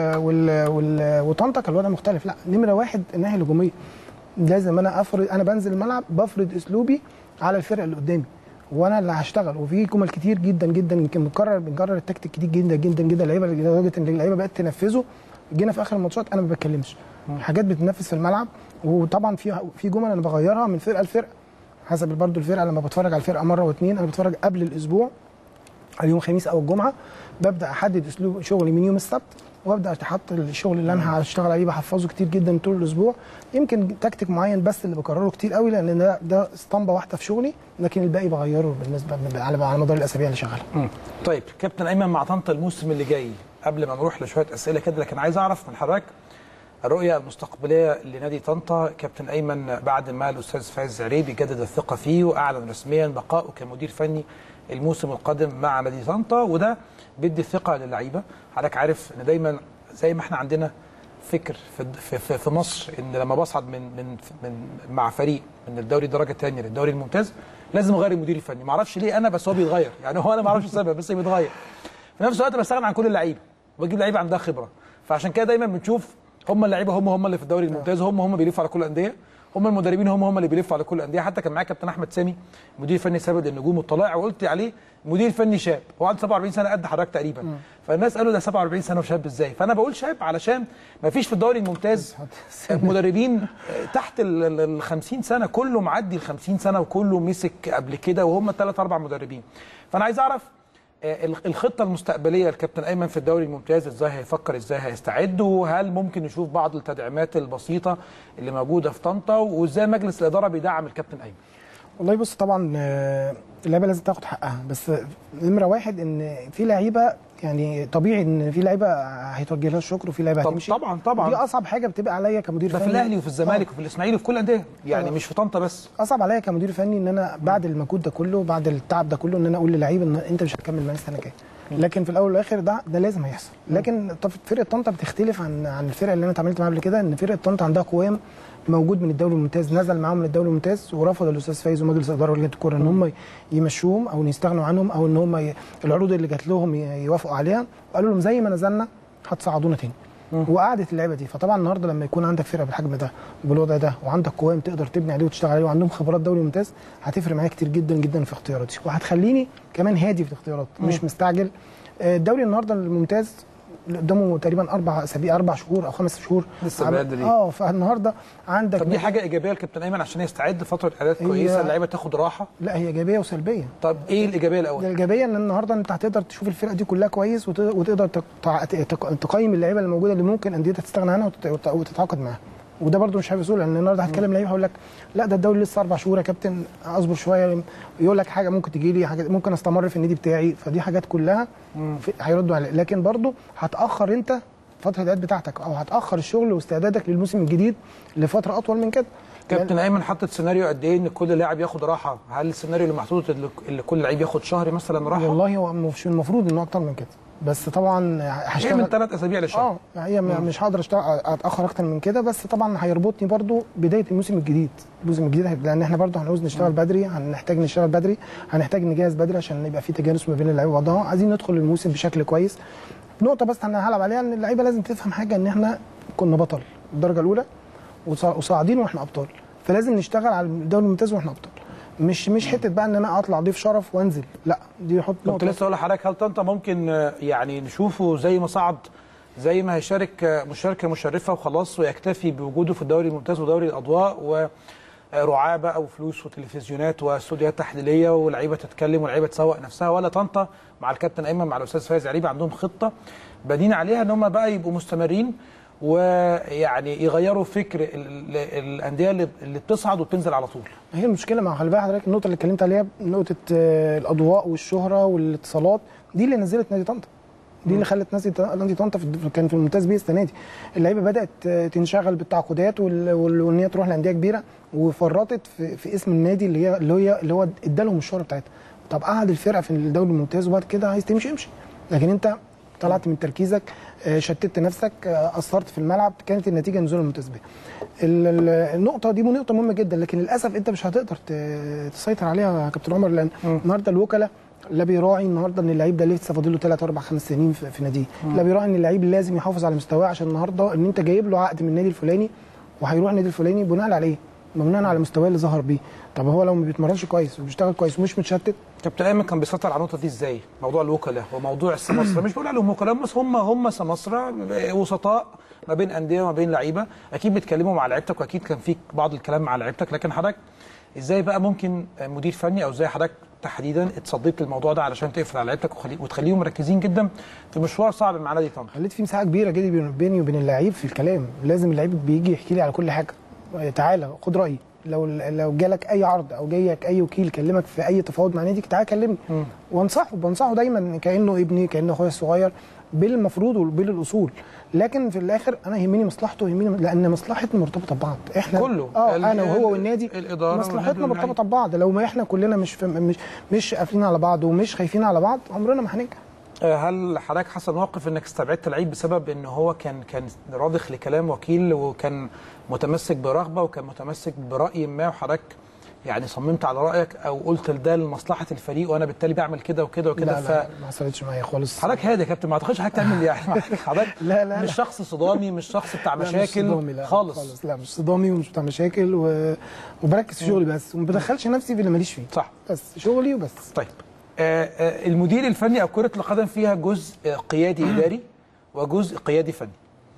وطنطا كان الوضع مختلف. لا، نمره واحد الناحيه الهجوميه، لازم انا افرض، انا بنزل الملعب بفرض اسلوبي على الفرقه اللي قدامي وانا اللي هشتغل. وفي جمل كتير جدا جدا يمكن بنكرر التكتيك كتير جدا جدا جدا، اللعيبه لدرجه ان اللعيبه بقت تنفذه. جينا في اخر الماتشات انا ما بتكلمش، حاجات بتنفذ في الملعب. وطبعا في جمل انا بغيرها من فرقه لفرقه حسب برضه الفرقه. لما بتفرج على الفرقه مره واثنين، انا بتفرج قبل الاسبوع اليوم الخميس او الجمعه، ببدا احدد اسلوب شغلي من يوم السبت، وابدا احط الشغل اللي انا هشتغل عليه بحفظه كتير جدا طول الاسبوع. يمكن تكتيك معين بس اللي بكرره كتير قوي، لان ده اسطمبه واحده في شغلي، لكن الباقي بغيره بالنسبه على مدار الاسابيع اللي شغاله. طيب كابتن ايمن، مع طنطا الموسم اللي جاي، قبل ما نروح لشويه اسئله كده، لكن عايز اعرف من حضرتك الرؤيه المستقبليه لنادي طنطا كابتن ايمن بعد ما الاستاذ فايز عريبي جدد الثقه فيه واعلن رسميا بقائه كمدير فني الموسم القادم مع نادي طنطا، وده بيدي ثقه للعيبه. حضرتك عارف ان دايما زي ما احنا عندنا فكر في مصر ان لما بصعد من مع فريق من الدوري الدرجه الثانيه للدوري الممتاز لازم اغير المدير الفني، ما اعرفش ليه انا، بس هو بيتغير يعني، هو انا ما اعرفش السبب بس بيتغير. في نفس الوقت بستغنى عن كل اللعيبه وبجيب لعيبه عندها خبره، فعشان كده دايما بنشوف هم اللعيبه هم اللي في الدوري الممتاز، هم بيلفوا على كل الانديه، هم المدربين هم اللي بيلفوا على كل الانديه. حتى كان معايا كابتن احمد سامي مدير فني سابق للنجوم والطلائع، وقلت عليه مدير فني شاب، هو عنده 47 سنه قد حضرتك تقريبا. فالناس قالوا ده 47 سنه وشاب ازاي؟ فانا بقول شاب علشان ما فيش في الدوري الممتاز مدربين تحت ال 50 سنه، كله معدي ال 50 سنه وكله مسك قبل كده، وهم 3 4 مدربين. فانا عايز اعرف الخطه المستقبليه للكابتن ايمن في الدوري الممتاز، ازاي هيفكر، ازاي هيستعد، وهل ممكن نشوف بعض التدعيمات البسيطه اللي موجوده في طنطا، وازاي مجلس الاداره بيدعم الكابتن ايمن؟ والله بص، طبعا اللعيبه لازم تاخد حقها، بس نمره واحد ان في لعيبه يعني طبيعي ان في لعيبه هيتوجه لها الشكر وفي لعيبه هتمشي. طبعا دي اصعب حاجه بتبقى عليا كمدير فني. ده في الاهلي وفي الزمالك وفي الاسماعيلي وفي كل الانديه يعني، مش في طنطا بس. اصعب عليا كمدير فني ان انا بعد المجهود ده كله، بعد التعب ده كله، ان انا اقول للعيب ان انت مش هتكمل معايا السنه الجايه. لكن في الاول والاخر ده لازم هيحصل. لكن فرقه طنطا بتختلف عن الفرقه اللي انا اتعاملت معاها قبل كده، ان فرقه طنطا عندها قوام موجود من الدوري الممتاز، نزل معاهم من الدوري الممتاز، ورفض الاستاذ فايز ومجلس الاداره ولجنه الكوره ان هم يمشوهم او يستغنوا عنهم، او ان هم العروض اللي جات لهم يوافقوا عليها، وقالوا لهم زي ما نزلنا هتصعدونا تاني. وقعدت اللعبه دي. فطبعا النهارده لما يكون عندك فرقه بالحجم ده وبالوضع ده، وعندك قوام تقدر تبني عليه وتشتغل عليه، وعندهم خبرات دوري ممتاز، هتفرق معايا كتير جدا جدا في اختياراتي، وهتخليني كمان هادي في الاختيارات، مش مستعجل. الدوري النهارده الممتاز قدامه تقريبا 4 شهور او 5 شهور لسه بدري. فالنهارده عندك. طب دي حاجه ايجابيه للكابتن ايمن عشان يستعد فتره اعداد كويسه، اللعيبه تاخد راحه؟ لا، هي ايجابيه وسلبيه. طب ايه الايجابيه الاول؟ الايجابيه ان النهارده انت هتقدر تشوف الفرقه دي كلها كويس، وتقدر تقيم اللعيبه اللي موجوده اللي ممكن انديتها تستغنى عنها وتتعاقد معاها. وده برده مش هيبقى سهل، لان النهارده هتكلم لعيب هقول لك لا ده الدوري لسه 4 شهور يا كابتن، اصبر شويه، يقول لك حاجه ممكن تجي لي، حاجه ممكن استمر في النادي بتاعي، فدي حاجات كلها هيردوا عليها. لكن برده هتاخر انت فتره الاعداد بتاعتك، او هتاخر الشغل واستعدادك للموسم الجديد لفتره اطول من كده. كابتن ايمن حطت سيناريو قد ايه ان كل لاعب ياخد راحه؟ هل السيناريو اللي محطوط اللي كل لعيب ياخد شهر مثلا راحه؟ والله هو مش المفروض انه اكتر من كده، بس طبعا هشتغل من 3 اسابيع لشهر. هي مش هقدر اتاخر اكتر من كده، بس طبعا هيربطني برضو بدايه الموسم الجديد. لان احنا برضو هنعوز نشتغل بدري، هنحتاج نشتغل بدري، هنحتاج نجهز بدري عشان يبقى في تجانس ما بين اللعيبه وبعضها. عايزين ندخل الموسم بشكل كويس. نقطه بس انا هلعب عليها، ان اللعيبه لازم تفهم حاجه، ان احنا كنا بطل الدرجه الاولى وصاعدين واحنا ابطال، فلازم نشتغل على الدوري الممتاز واحنا ابطال. مش حته بقى ان انا اطلع ضيف شرف وانزل، لا دي يحط نقطه. كنت لسه اقول لحضرتك، هل طنطا ممكن يعني نشوفه زي ما صعد، زي ما هيشارك مشاركه مشرفه وخلاص، ويكتفي بوجوده في الدوري الممتاز ودوري الاضواء، ورعاه بقى وفلوس وتلفزيونات واستوديوهات تحليليه ولعيبه تتكلم ولعيبه تسوق نفسها؟ ولا طنطا مع الكابتن ايمن مع الاستاذ فايز عريبي عندهم خطه بادين عليها ان هم بقى يبقوا مستمرين، ويعني يغيروا فكر الانديه اللي بتصعد وبتنزل على طول؟ هي المشكله مع، خلي بالك حضرتك، النقطه اللي اتكلمت عليها، نقطه الاضواء والشهره والاتصالات، دي اللي نزلت نادي طنطا، دي اللي خلت نادي طنطا كان في الممتاز بيه السنه دي. اللعيبه بدات تنشغل بالتعاقدات وان هي تروح لانديه كبيره، وفرطت في اسم النادي اللي هو ادالهم الشهره بتاعتها. طب قعد الفرقه في الدوري الممتاز، وبعد كده عايز تمشي امشي، لكن انت طلعت من تركيزك، شتت نفسك، اثرت في الملعب، كانت النتيجه نزول الممتاز بيه. النقطه دي نقطه مهمه جدا، لكن للاسف انت مش هتقدر تسيطر عليها يا كابتن عمر، لان النهارده الوكلاء لا بيراعي النهارده ان اللعيب ده لسه فاضل له 3 4 5 سنين في ناديه، لا بيراعي ان اللعيب لازم يحافظ على مستواه، عشان النهارده ان انت جايب له عقد من النادي الفلاني وهيروح النادي الفلاني بناء عليه، بناء على مستواه اللي ظهر بيه. طب هو لو ما بيتمرنش كويس وبيشتغل كويس ومش متشتت. كابتن ايمن كان بيسيطر على النقطه دي ازاي؟ موضوع الوكلاء وموضوع السماسره، مش بقول عليهم وكلاء بس، هم سماسره وسطاء ما بين انديه وما بين لعيبه، اكيد بيتكلموا مع لعيبتك، واكيد كان في بعض الكلام مع لعيبتك، لكن حضرتك ازاي بقى ممكن مدير فني، او ازاي حضرتك تحديدا اتصديت للموضوع ده علشان تقفل على لعيبتك وتخليهم مركزين جدا في مشوار صعب مع نادي طنطا؟ خليت في مساحه كبيره جدا بيني وبين اللعيب في الكلام، لازم اللعيب بيجي يحكي لي على كل حاجه، تعالى خد رايي، لو جالك اي عرض او جايك اي وكيل كلمك في اي تفاوض مع ناديك تعالى كلمني. بنصحه دايما كانه ابني، كانه اخويا الصغير، بالمفروض وبالاصول. لكن في الاخر انا يهمني مصلحته، لان مصلحتنا مرتبطه ببعض. احنا كله انا وهو والنادي الاداره مصلحتنا مرتبطه ببعض. لو ما احنا كلنا مش قافلين على بعض ومش خايفين على بعض عمرنا ما هننجح. هل حضرتك حصل موقف انك استبعدت لعيب بسبب ان هو كان راضخ لكلام وكيل وكان متمسك برغبه وكان متمسك براي ما، وحضرتك يعني صممت على رايك او قلت ده لمصلحه الفريق وانا بالتالي بعمل كده وكده وكده؟ لا ما حصلتش معايا خالص. حضرتك هادي يا كابتن، ما اعتقدش حضرتك تعمل يعني حضرتك لا مش شخص صدامي، مش شخص بتاع مشاكل. لا خالص. لا مش صدامي ومش بتاع مشاكل وبركز في شغلي بس، وما بدخلش نفسي في اللي ماليش فيه. صح، بس شغلي وبس. طيب المدير الفني او كره القدم فيها جزء قيادي اداري وجزء قيادي فني.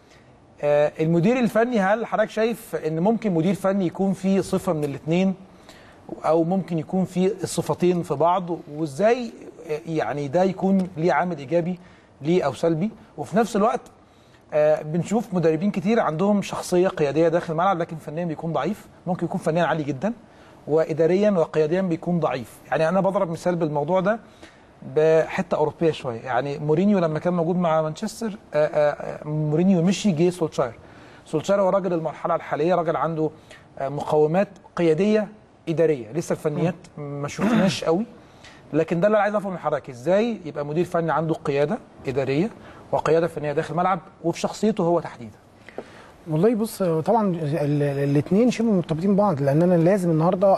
المدير الفني، هل حضرتك شايف ان ممكن مدير فني يكون فيه صفه من الاثنين او ممكن يكون فيه الصفتين في بعض، وازاي يعني ده يكون ليه عامل ايجابي ليه او سلبي؟ وفي نفس الوقت بنشوف مدربين كتير عندهم شخصيه قياديه داخل الملعب لكن فنيا بيكون ضعيف، ممكن يكون فنيا عالي جدا واداريا وقياديا بيكون ضعيف. يعني انا بضرب مثال بالموضوع ده بحته اوروبيه شويه. يعني مورينيو لما كان موجود مع مانشستر، مورينيو مشي، جه سولشاير هو راجل المرحله الحاليه، راجل عنده مقومات قياديه اداريه، لسه الفنيات ما شفناش قوي. لكن ده اللي انا عايز افهمه من حضرتك، ازاي يبقى مدير فني عنده قياده اداريه وقياده فنيه داخل الملعب وفي شخصيته هو تحديدا؟ والله بص، طبعا الاثنين شبه مرتبطين ببعض، لان انا لازم النهارده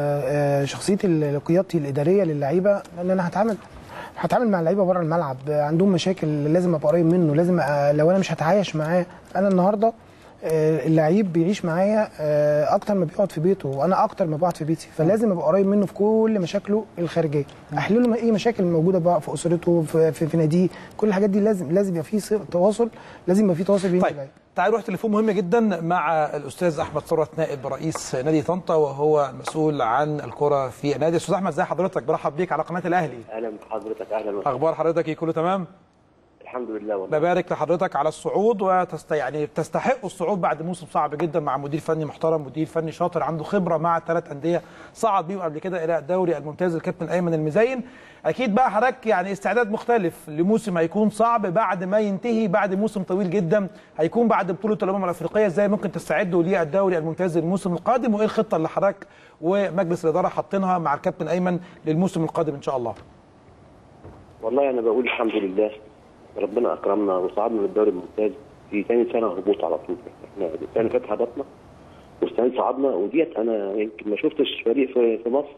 شخصيتي قيادتي الاداريه للعيبه، لان انا هتعامل مع اللعيبه بره الملعب عندهم مشاكل، لازم ابقى قريب منه، لازم لو انا مش هتعايش معاه. انا النهارده اللعيب بيعيش معايا اكتر ما بيقعد في بيته، وانا اكتر ما بقعد في بيتي، فلازم ابقى قريب منه في كل مشاكله الخارجيه، احل له اي مشاكل موجوده بقى في اسرته، في ناديه، كل الحاجات دي لازم يبقى في تواصل، لازم يبقى في تواصل بين اللعيبه. تعالوا نروح تليفون مهم جدا مع الاستاذ احمد ثروت، نائب رئيس نادي طنطا وهو المسؤول عن الكره في النادي. استاذ احمد، ازي حضرتك؟ برحب بيك على قناه الاهلي. اهلا بحضرتك. اهلا وسهلا. اخبار حضرتك ايه؟ كله تمام؟ الحمد لله والله. ببارك لحضرتك على الصعود، يعني تستحق الصعود بعد موسم صعب جدا مع مدير فني محترم، مدير فني شاطر عنده خبره مع 3 انديه صعد بيهم قبل كده الى الدوري الممتاز، الكابتن ايمن المزين. اكيد بقى حضرتك يعني استعداد مختلف لموسم هيكون صعب بعد ما ينتهي، بعد موسم طويل جدا هيكون بعد بطوله الامم الافريقيه. ازاي ممكن تستعدوا للدوري الممتاز الموسم القادم، وايه الخطه اللي حضرتك ومجلس الاداره حاطينها مع الكابتن ايمن للموسم القادم ان شاء الله؟ والله انا بقول الحمد لله، ربنا اكرمنا وصعدنا للدوري الممتاز في ثاني سنه هبوط على طول. احنا السنه اللي فاتت هبطنا والسنه دي صعدنا، وديت انا يمكن ما شفتش فريق في مصر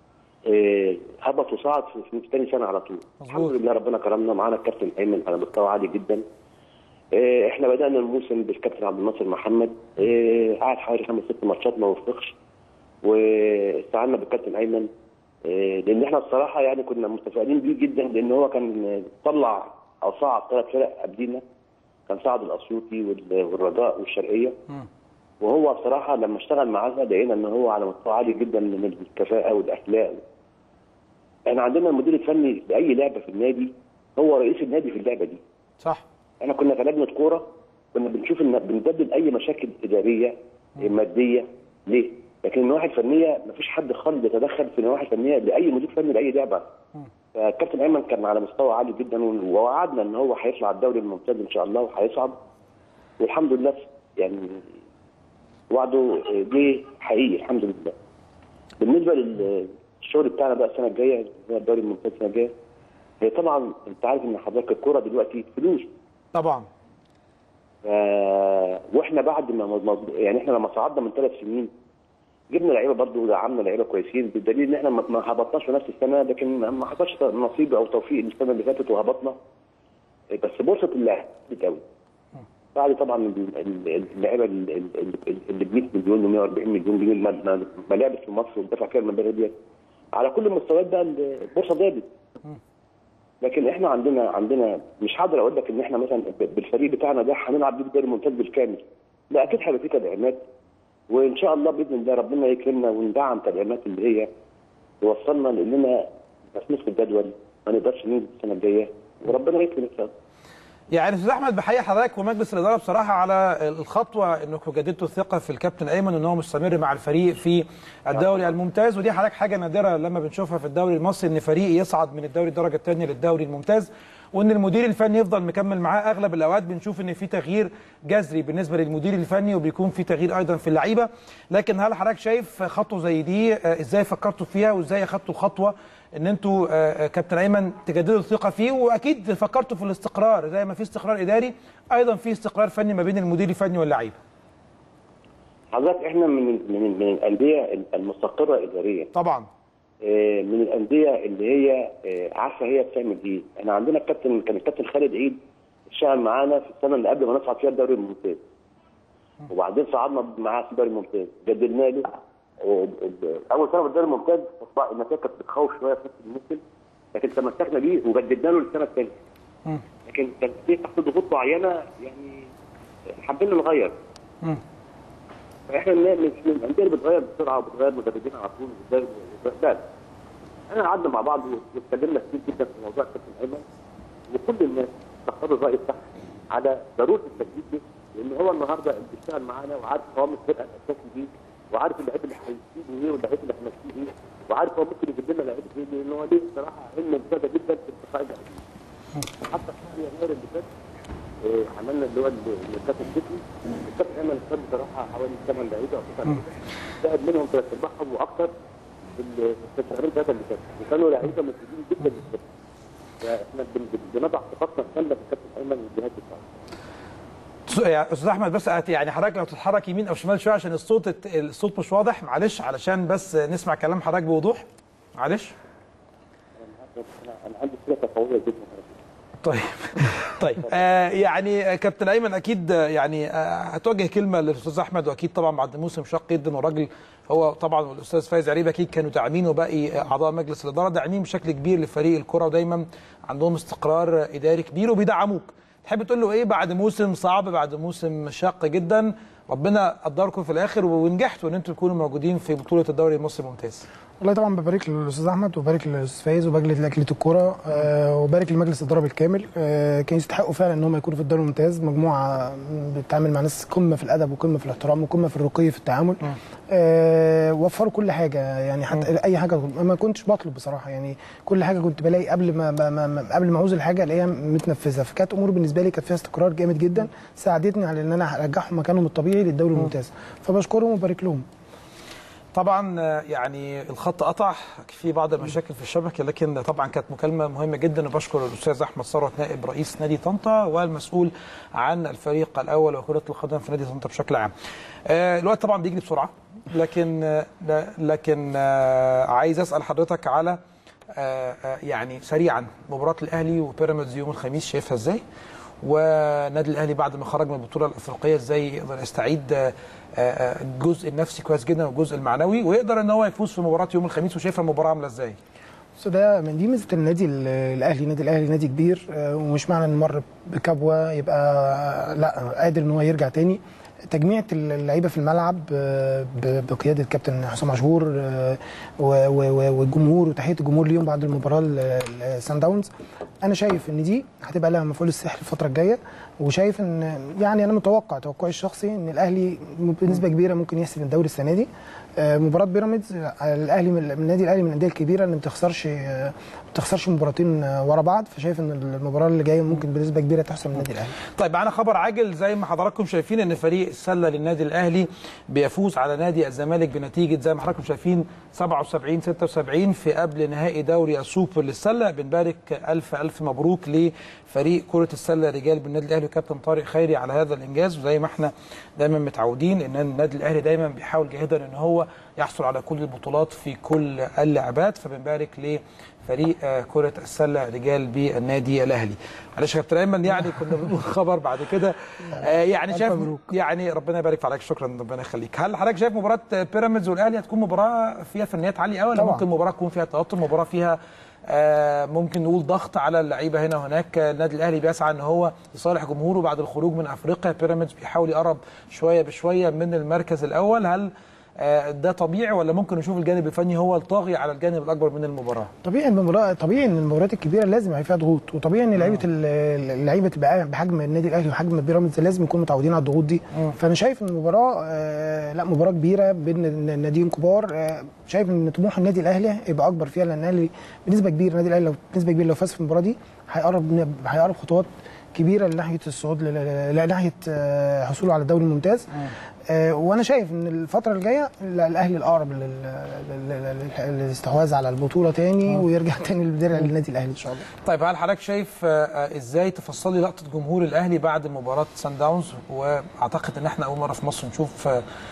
هبط وصعد في ثاني سنه على طول. الحمد لله ربنا كرمنا، معانا الكابتن ايمن على مستوى عالي جدا. احنا بدانا الموسم بالكابتن عبد الناصر محمد، قعد حوالي 5-6 ماتشات ما وفقش، واستعنا بالكابتن ايمن لان احنا الصراحه يعني كنا متفائلين بيه جدا، لان هو كان طلع او صعد 3 فرق قبلينا، كان صعد الاسيوطي والرجاء والشرقيه. وهو بصراحه لما اشتغل معانا لقينا ان هو على مستوى عالي جدا من الكفاءه والاخلاق. احنا عندنا المدير الفني لاي لعبه في النادي هو رئيس النادي في اللعبه دي. صح. احنا كنا كلجنه كوره كنا بنشوف ان بنجدد اي مشاكل اداريه ماديه ليه؟ لكن النواحي الفنيه مفيش حد خالص يتدخل في النواحي الفنيه لاي مدير فني لاي لعبه. فالكابتن ايمن كان على مستوى عالي جدا، ووعدنا ان هو هيطلع الدوري الممتاز ان شاء الله وهيصعد، والحمد لله يعني وعده جه حقيقي الحمد لله. بالنسبه للشغل بتاعنا بقى السنه الجايه، الدوري الممتاز السنه الجايه، هي طبعا انت عارف ان حضرتك الكوره دلوقتي فلوس طبعا. واحنا بعد ما يعني احنا لما صعدنا من 3 سنين جبنا لعيبه برضه ودعمنا لعيبه كويسين، بالدليل ان احنا ما هبطناش في نفس السنه، لكن ما حصلش نصيب او توفيق السنه اللي فاتت وهبطنا. بس بورصه اللعيبه قوي بعد طبعا اللعيبه اللي ب 100 مليون و 140 مليون جنيه ملابس في مصر ودفع فيها المبالغ ديت على كل المستويات بقى البورصه زادت. لكن احنا عندنا مش هقدر اقول لك ان احنا مثلا بالفريق بتاعنا ده هنلعب بيه الدوري الممتاز بالكامل، لا اكيد هيبقى في تدعيمات، وان شاء الله باذن الله ربنا يكرمنا وندعم تدعيمات اللي هي توصلنا لاننا نصف الجدول ما نقدرش ننزل السنه الجايه، وربنا يكرم ان شاء الله. يعني استاذ احمد بحيي حضرتك ومجلس الاداره بصراحه على الخطوه انكم جددتوا الثقه في الكابتن ايمن ان هو مستمر مع الفريق في الدوري الممتاز، ودي حضرتك حاجه نادره لما بنشوفها في الدوري المصري ان فريق يصعد من الدوري الدرجه الثانيه للدوري الممتاز وان المدير الفني يفضل مكمل معاه. اغلب الاوقات بنشوف ان في تغيير جذري بالنسبه للمدير الفني وبيكون في تغيير ايضا في اللعيبه، لكن هل حضرتك شايف خطوه زي دي ازاي فكرتوا فيها وازاي اخذتوا خطوه ان انتوا كابتن ايمن تجددوا الثقه فيه؟ واكيد فكرتوا في الاستقرار، زي ما في استقرار اداري ايضا في استقرار فني ما بين المدير الفني واللعيبه. حضرتك احنا من الانديه المستقره اداريا طبعا. من الانديه اللي هي عارفه هي بتعمل ايه. احنا عندنا كان الكابتن خالد عيد اشتغل معانا في السنه اللي قبل ما نصعد فيها الدوري الممتاز، وبعدين صعدنا معاه في الدوري الممتاز، جددنا له. اول سنه في الدوري الممتاز النتائج كانت بتخوف شويه في نص الموسم، لكن تمسكنا بيه وجددنا له السنه الثانيه. لكن كان في تحت ضغوط معينه يعني حابين نغير. فاحنا مش من الانديه اللي بتغير بسرعه وبتغير مدربين على طول. لا، احنا قعدنا مع بعض واتكلمنا كتير جدا في موضوع الكابتن ايمن، وكل الناس استقروا الراي بتاعها على ضروره التجديد ده، لان هو النهارده اللي بيشتغل معانا وعارف قوام الفرقه الاساسي دي، وعارف اللعيب اللي هيسيبه ايه واللعيب اللي هيمشيه ايه، وعارف هو ممكن يجيب لنا لعيب ايه، لان هو ليه بصراحه علم ممتازه جدا في انتقاء اللاعبين. حتى في شهر يناير اللي فات عملنا اللي هو الكابتن الشتوي، الكابتن ايمن اختار بصراحه حوالي 8 لعيبه او 9 لعيبه، زائد منهم 3 ارباعهم واكثر في الشهرين 3 اللي فاتوا، وكانوا لعيبه مفيدين جدا للفرقه. فاحنا بنضع ثقتنا كامله في الكابتن ايمن والجهاز بتاعه. يا استاذ احمد بس يعني حضرتك لو تتحرك يمين او شمال شويه عشان الصوت مش واضح، معلش علشان بس نسمع كلام حضرتك بوضوح. معلش. انا عندي ثقه قويه جدا. طيب يعني كابتن ايمن اكيد يعني هتوجه كلمه للاستاذ احمد، واكيد طبعا بعد موسم شاق جدا وراجل هو طبعا والاستاذ فايز عريبه اكيد كانوا داعمين، وباقي اعضاء مجلس الاداره داعمين بشكل كبير لفريق الكره ودايما عندهم استقرار اداري كبير وبيدعموك. تحب تقول له ايه بعد موسم صعب، بعد موسم شاق جدا، ربنا قدركم في الاخر ونجحتوا ان انتم تكونوا موجودين في بطوله الدوري المصري الممتاز؟ والله طبعا ببارك للاستاذ احمد وبارك للاستاذ فايز وبارك لاكله الكوره وبارك لمجلس الاداره بالكامل. كانوا يستحقوا فعلا ان هم يكونوا في الدوري الممتاز، مجموعه بتتعامل مع ناس قمه في الادب وقمه في الاحترام وقمه في الرقي في التعامل. وفروا كل حاجه، يعني حتى اي حاجه ما كنتش بطلب بصراحه، يعني كل حاجه كنت بلاقي قبل ما اعوز الحاجه الاقيها متنفذه، فكانت امور بالنسبه لي كانت فيها استقرار جامد جدا، ساعدتني على ان انا ارجعهم مكانهم الطبيعي للدوري الممتاز، فبشكرهم وبارك لهم. طبعا يعني الخط قطع في بعض المشاكل في الشبكه، لكن طبعا كانت مكالمه مهمه جدا، وبشكر الاستاذ احمد ثروت نائب رئيس نادي طنطا والمسؤول عن الفريق الاول وكره القدم في نادي طنطا بشكل عام. الوقت طبعا بيجري بسرعه، لكن عايز اسال حضرتك على يعني سريعا مباراه الاهلي وبيراميدز يوم الخميس شايفها ازاي؟ والنادي الاهلي بعد ما خرج من البطوله الافريقيه ازاي يقدر يستعيد الجزء النفسي كويس جدا والجزء المعنوي ويقدر ان هو يفوز في مباراه يوم الخميس، وشايفه المباراه عامله ازاي؟ ده من دي ميزه النادي الاهلي، النادي الاهلي نادي كبير، ومش معنى ان مر بكبوه يبقى لا قادر ان هو يرجع تاني. تجميعة اللعيبه في الملعب بقياده الكابتن حسام عاشور والجمهور وتحيه الجمهور ليهم بعد المباراه السان داونز، انا شايف ان دي هتبقى لها مفعول السحر الفتره الجايه، وشايف ان يعني انا متوقع توقعي الشخصي ان الاهلي بنسبه كبيره ممكن يحسم الدوري السنه دي. مباراه بيراميدز الاهلي من النادي الاهلي من الانديه الكبيره اللي ما بتخسرش مباراتين ورا بعض، فشايف ان المباراه اللي جايه ممكن بنسبه كبيره تحسم النادي الاهلي. طيب معانا خبر عاجل، زي ما حضراتكم شايفين ان فريق السله للنادي الاهلي بيفوز على نادي الزمالك بنتيجه زي ما حضراتكم شايفين 77-76 في قبل نهائي دوري السوبر للسله. بنبارك الف مبروك لفريق كره السله رجال بالنادي الاهلي وكابتن طارق خيري على هذا الانجاز، وزي ما احنا دايما متعودين ان النادي الاهلي دايما بيحاول جاهدا ان هو يحصل على كل البطولات في كل اللعبات، فبنبارك لفريق كرة السلة رجال بالنادي الأهلي. معلش يا كابتن أيمن يعني كنا بنقول خبر بعد كده يعني شايف يعني ربنا يبارك في عليك، شكرا ربنا يخليك. هل حضرتك شايف مباراة بيراميدز والأهلي هتكون مباراة فيها فنيات عالية قوي، ولا ممكن مباراة تكون فيها توتر، مباراة فيها ممكن نقول ضغط على اللعيبه هنا وهناك؟ النادي الاهلي بيسعى ان هو يصالح جمهوره بعد الخروج من افريقيا، بيراميدز بيحاول يقرب شويه بشويه من المركز الاول. هل ده طبيعي ولا ممكن نشوف الجانب الفني هو الطاغي على الجانب الاكبر من المباراه؟ طبيعي ان المباريات الكبيره لازم يبقى فيها ضغوط، وطبيعي ان اللعيبه تبقى بحجم النادي الاهلي وحجم بيراميدز لازم يكونوا متعودين على الضغوط دي. فانا شايف ان المباراه لا مباراه كبيره بين ناديين كبار. شايف ان طموح النادي الاهلي يبقى اكبر فيها، لان الاهلي بنسبه كبيره النادي الاهلي بنسبه كبيره لو فاز في المباراه دي هيقرب خطوات كبيره لناحيه الصعود لناحيه حصوله على الدوري الممتاز. وانا شايف ان الفتره الجايه الاهلي الاقرب للاستحواذ على البطوله تاني ويرجع تاني للدرع للنادي الاهلي ان شاء الله. طيب هل حضرتك شايف ازاي تفصلي لقطه جمهور الاهلي بعد مباراه سان داونز؟ واعتقد ان احنا اول مره في مصر نشوف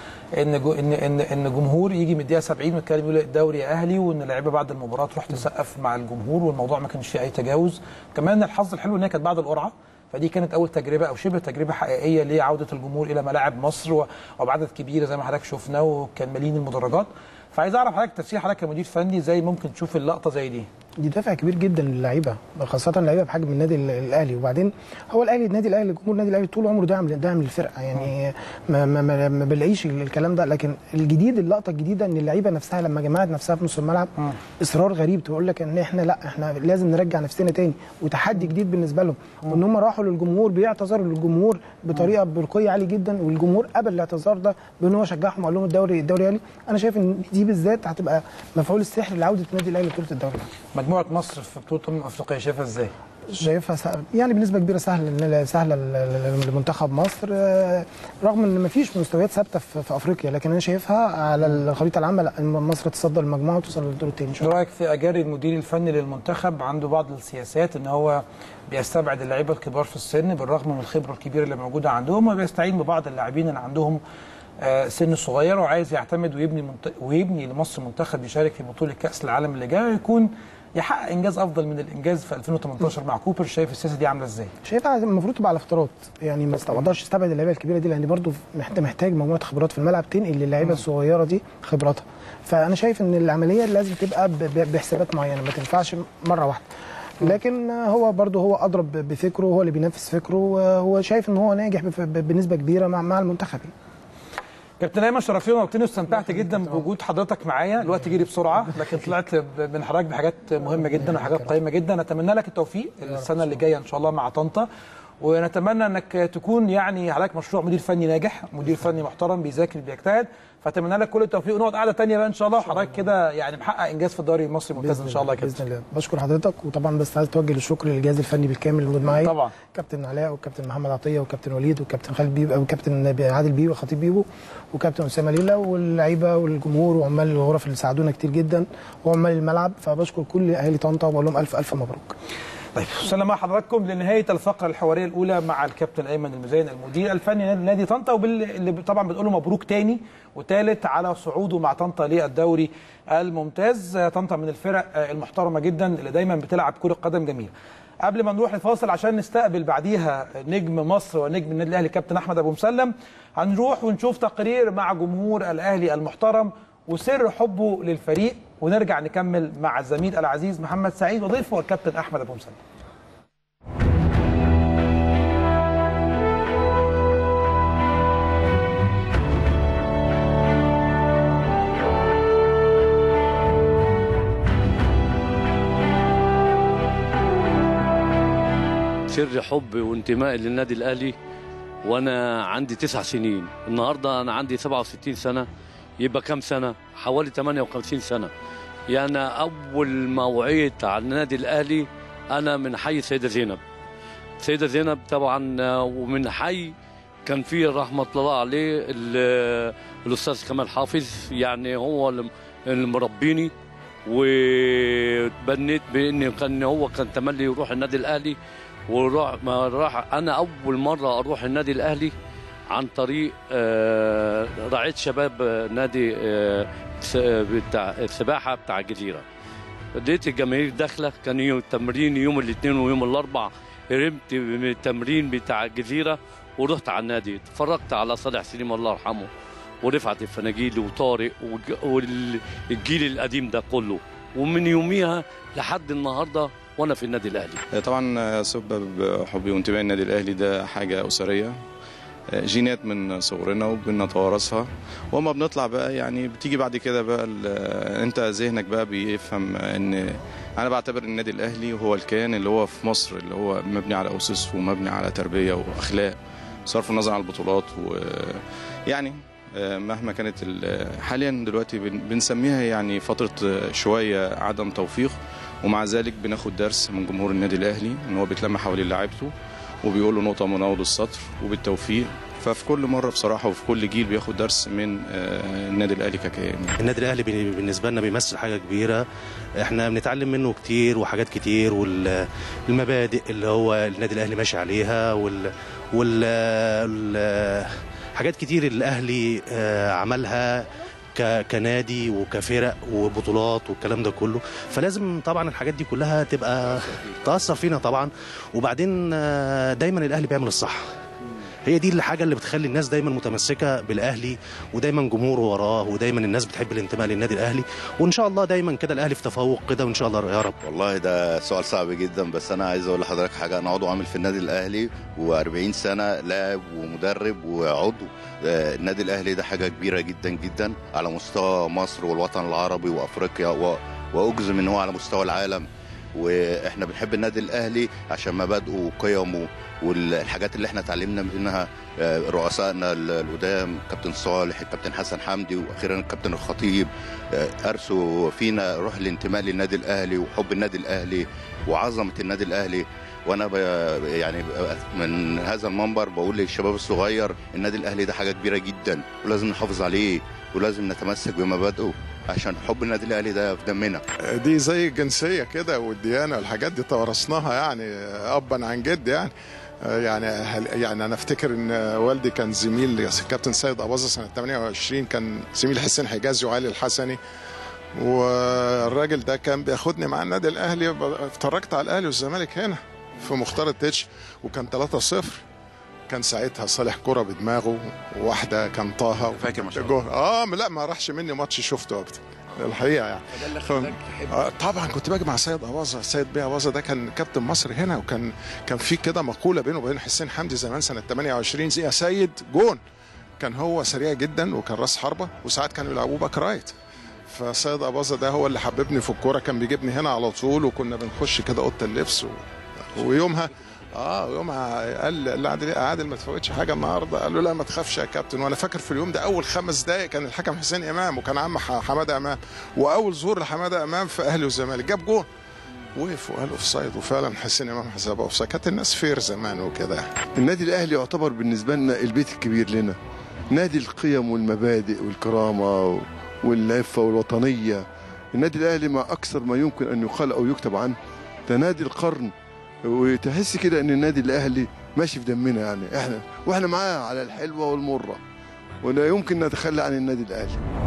ان جمهور يجي من الدقيقه 70 ويتكلم يقول الدوري يا اهلي، وان اللعيبه بعد المباراه تروح تسقف مع الجمهور والموضوع ما كانش فيه اي تجاوز. كمان الحظ الحلو ان هي كانت بعد القرعه، فدي كانت اول تجربه او شبه تجربه حقيقيه لعوده الجمهور الى ملاعب مصر وبعدد كبيره زي ما حضرتك شفنا وكان مالين المدرجات. فعايز اعرف حضرتك تفسير حضرتك كمدير فني زي ممكن تشوف اللقطه زي دي. دي دافع كبير جدا للعيبه، خاصه اللعيبه بحجم النادي الاهلي. وبعدين هو النادي الاهلي جمهور النادي الاهلي طول عمره داعم للفرقه، يعني ما بنلاقيش الكلام ده. لكن الجديد اللقطه الجديده ان اللعيبه نفسها لما جمعت نفسها في نص الملعب اصرار غريب تقول لك ان احنا لازم نرجع نفسنا تاني، وتحدي جديد بالنسبه لهم. وان هم راحوا للجمهور بيعتذروا للجمهور بطريقه برقيه عاليه جدا، والجمهور قبل الاعتذار ده بان هو شجعهم وقال لهم الدوري اهلي. انا شايف ان دي بالذات هتبقى مفعول السحر لعوده النادي الاهلي لبطوله الدوري. مجموعه مصر في بطوله افريقيا شايفها ازاي؟ شايفها يعني بنسبه كبيره سهله لمنتخب مصر، رغم ان مفيش مستويات ثابته في افريقيا، لكن انا شايفها على الخريطه العامه لا مصر تصدر المجموعه وتوصل للدور الثاني ان شاء الله. رايك في اجاري المدير الفني للمنتخب عنده بعض السياسات ان هو بيستبعد اللعيبه الكبار في السن بالرغم من الخبره الكبيره اللي موجوده عندهم، وبيستعين ببعض اللاعبين اللي عندهم سن صغير وعايز يعتمد ويبني لمصر منتخب يشارك في بطوله كاس العالم اللي جايه ويكون يحقق انجاز افضل من الانجاز في 2018 مع كوبر. شايف السياسه دي عامله ازاي؟ شايفها المفروض تبقى على فترات، يعني ما تقدرش تستبعد اللعيبه الكبيره دي، لان برضو محتاج مجموعه خبرات في الملعب تنقل للعيبه الصغيره دي خبراتها. فانا شايف ان العمليه لازم تبقى بحسابات معينه، ما تنفعش مره واحده. لكن هو برضو هو اضرب بفكره، هو اللي بينفذ فكره، وهو شايف ان هو ناجح بنسبه كبيره مع المنتخب. كابتن ايمن شرفتني ونورتني واستمتعت جدا بوجود حضرتك معايا. الوقت جري بسرعه لكن طلعت من حضرتك بحاجات مهمه جدا وحاجات قيمه جدا. نتمنى لك التوفيق السنه اللي جايه ان شاء الله مع طنطا، ونتمنى انك تكون يعني عليك مشروع مدير فني ناجح، مدير فني محترم بيذاكر بيجتهد. فاتمنى لك كل التوفيق ونقعد قعده ثانيه بقى ان شاء الله وحضرتك كده يعني محقق انجاز في الدوري المصري ممتاز ان شاء الله كده باذن الله. بشكر حضرتك، وطبعا بس عايز اتوجه الشكر للجهاز الفني بالكامل اللي موجود معايا طبعا، كابتن علاء وكابتن محمد عطيه وكابتن وليد وكابتن خالد بيبو وكابتن عادل بيبو وخطيب بيبو وكابتن اسامه ليلى واللعيبه والجمهور وعمال الغرف اللي ساعدونا كتير جدا وعمال الملعب. فبشكر كل اهالي طنطا وبقول لهم الف الف مبروك. طيب وصلنا مع حضراتكم لنهايه الفقره الحواريه الاولى مع الكابتن ايمن المزين المدير الفني لنادي طنطا، واللي طبعا بنقول له مبروك تاني وثالث على صعوده مع طنطا للدوري الممتاز. طنطا من الفرق المحترمه جدا اللي دايما بتلعب كره قدم جميله. قبل ما نروح لفاصل عشان نستقبل بعديها نجم مصر ونجم النادي الاهلي كابتن احمد ابو مسلم، هنروح ونشوف تقرير مع جمهور الاهلي المحترم وسر حبه للفريق، ونرجع نكمل مع الزميل العزيز محمد سعيد وضيفه الكابتن احمد ابو مسلم. سر حبي وانتمائي للنادي الاهلي وانا عندي 9 سنين. النهارده انا عندي 67 سنه، يبقى كام سنه؟ حوالي 58 سنه. يعني اول ما وعيت على النادي الاهلي انا من حي سيده زينب. سيده زينب طبعا، ومن حي كان فيه رحمه الله عليه الاستاذ كمال حافظ، يعني هو اللي مربيني، وتبنيت بان كان تملي يروح النادي الاهلي. وراح انا اول مره اروح النادي الاهلي عن طريق رعايه شباب نادي بتاع السباحه بتاع الجزيره. لقيت الجماهير داخله، كان يوم التمرين يوم الاثنين ويوم الاربع. هرمت من التمرين بتاع الجزيره ورحت على النادي، اتفرجت على صالح سليم الله يرحمه ورفعت الفناجيل وطارق والجيل القديم ده كله، ومن يوميها لحد النهارده وانا في النادي الاهلي. طبعا سبب حبي وانتمائي للنادي الاهلي ده حاجه اسريه. جينات من صغرنا وبنتوارثها، وما بنطلع بقى يعني بتيجي بعد كده بقى انت ذهنك بقى بيفهم ان انا بعتبر النادي الاهلي هو الكيان اللي هو في مصر، اللي هو مبني على اسس ومبني على تربيه واخلاق بصرف النظر عن البطولات. ويعني مهما كانت حاليا دلوقتي بنسميها يعني فتره شويه عدم توفيق، ومع ذلك بناخد درس من جمهور النادي الاهلي ان هو بيتلم حوالين لاعيبته وبيقول له نقطه من اول السطر وبالتوفيق. ففي كل مره بصراحه وفي كل جيل بياخد درس من النادي الاهلي ككيان. النادي الاهلي بالنسبه لنا بيمثل حاجه كبيره، احنا بنتعلم منه كتير وحاجات كتير، والمبادئ اللي هو النادي الاهلي ماشي عليها حاجات كتير الاهلي عملها كنادي وكفرق وبطولات والكلام ده كله. فلازم طبعا الحاجات دي كلها تبقى تأثر فينا طبعا. وبعدين دايما الاهلي بيعمل الصح، هي دي الحاجه اللي بتخلي الناس دايما متمسكه بالاهلي، ودايما جمهوره وراه، ودايما الناس بتحب الانتماء للنادي الاهلي. وان شاء الله دايما كده الاهلي في تفوق كده، وان شاء الله يا رب. والله ده سؤال صعب جدا، بس انا عايز اقول لحضرتك حاجه. انا عضو عامل في النادي الاهلي و40 سنه لاعب ومدرب وعضو. النادي الاهلي ده حاجه كبيره جدا جدا على مستوى مصر والوطن العربي وافريقيا، واجزم ان هو على مستوى العالم. واحنا بنحب النادي الاهلي عشان مبادئه وقيمه والحاجات اللي احنا اتعلمنا منها رؤسائنا القدام، كابتن صالح، الكابتن حسن حمدي، واخيرا الكابتن الخطيب، ارسوا فينا روح الانتماء للنادي الاهلي وحب النادي الاهلي وعظمه النادي الاهلي. وانا يعني من هذا المنبر بقول للشباب الصغير النادي الاهلي ده حاجه كبيره جدا، ولازم نحافظ عليه ولازم نتمسك بمبادئه عشان حب النادي الاهلي ده في دمنا. دي زي الجنسيه كده والديانه والحاجات دي توارثناها يعني ابا عن جد يعني انا افتكر ان والدي كان زميل الكابتن سيد اباظه سنه 28، كان زميل حسين حجازي وعلي الحسني، والراجل ده كان بياخدني مع النادي الاهلي. اتفرجت على الاهلي والزمالك هنا في مختار التتش وكان 3-0. كان ساعتها صالح كرة بدماغه، وواحده كان طه فاكر ما شاء الله. لا ما راحش مني ماتش شفته ابدا الحقيقه يعني. طبعا كنت باجي مع سيد اباظه، سيد بيه اباظه ده كان كابتن مصر هنا، وكان في كده مقوله بينه وبين حسين حمدي زمان سنه 28 يا سيد جون. كان هو سريع جدا وكان راس حربه، وساعات كانوا يلعبوه باك رايت. فسيد اباظه ده هو اللي حببني في الكوره، كان بيجيبني هنا على طول، وكنا بنخش كده اوضه اللبس ويومها قال عادل ما تفوتش حاجه النهارده. قال له لا ما تخافش يا كابتن. وانا فاكر في اليوم ده اول 5 دقائق كان الحكم حسين امام وكان عم حماده امام، واول ظهور لحماده امام في اهلي والزمالك جاب جون، وقف وقال اوف سايد، وفعلا حسين امام حسبها اوف سايد. كانت الناس فير زمان وكده. النادي الاهلي يعتبر بالنسبه لنا البيت الكبير لنا، نادي القيم والمبادئ والكرامه والعفه والوطنيه. النادي الاهلي ما اكثر ما يمكن ان يقال او يكتب عنه، ده نادي القرن. وتحس كده ان النادي الاهلي ماشي في دمنا يعني، واحنا معاه على الحلوه والمره، ولا يمكن نتخلى عن النادي الاهلي.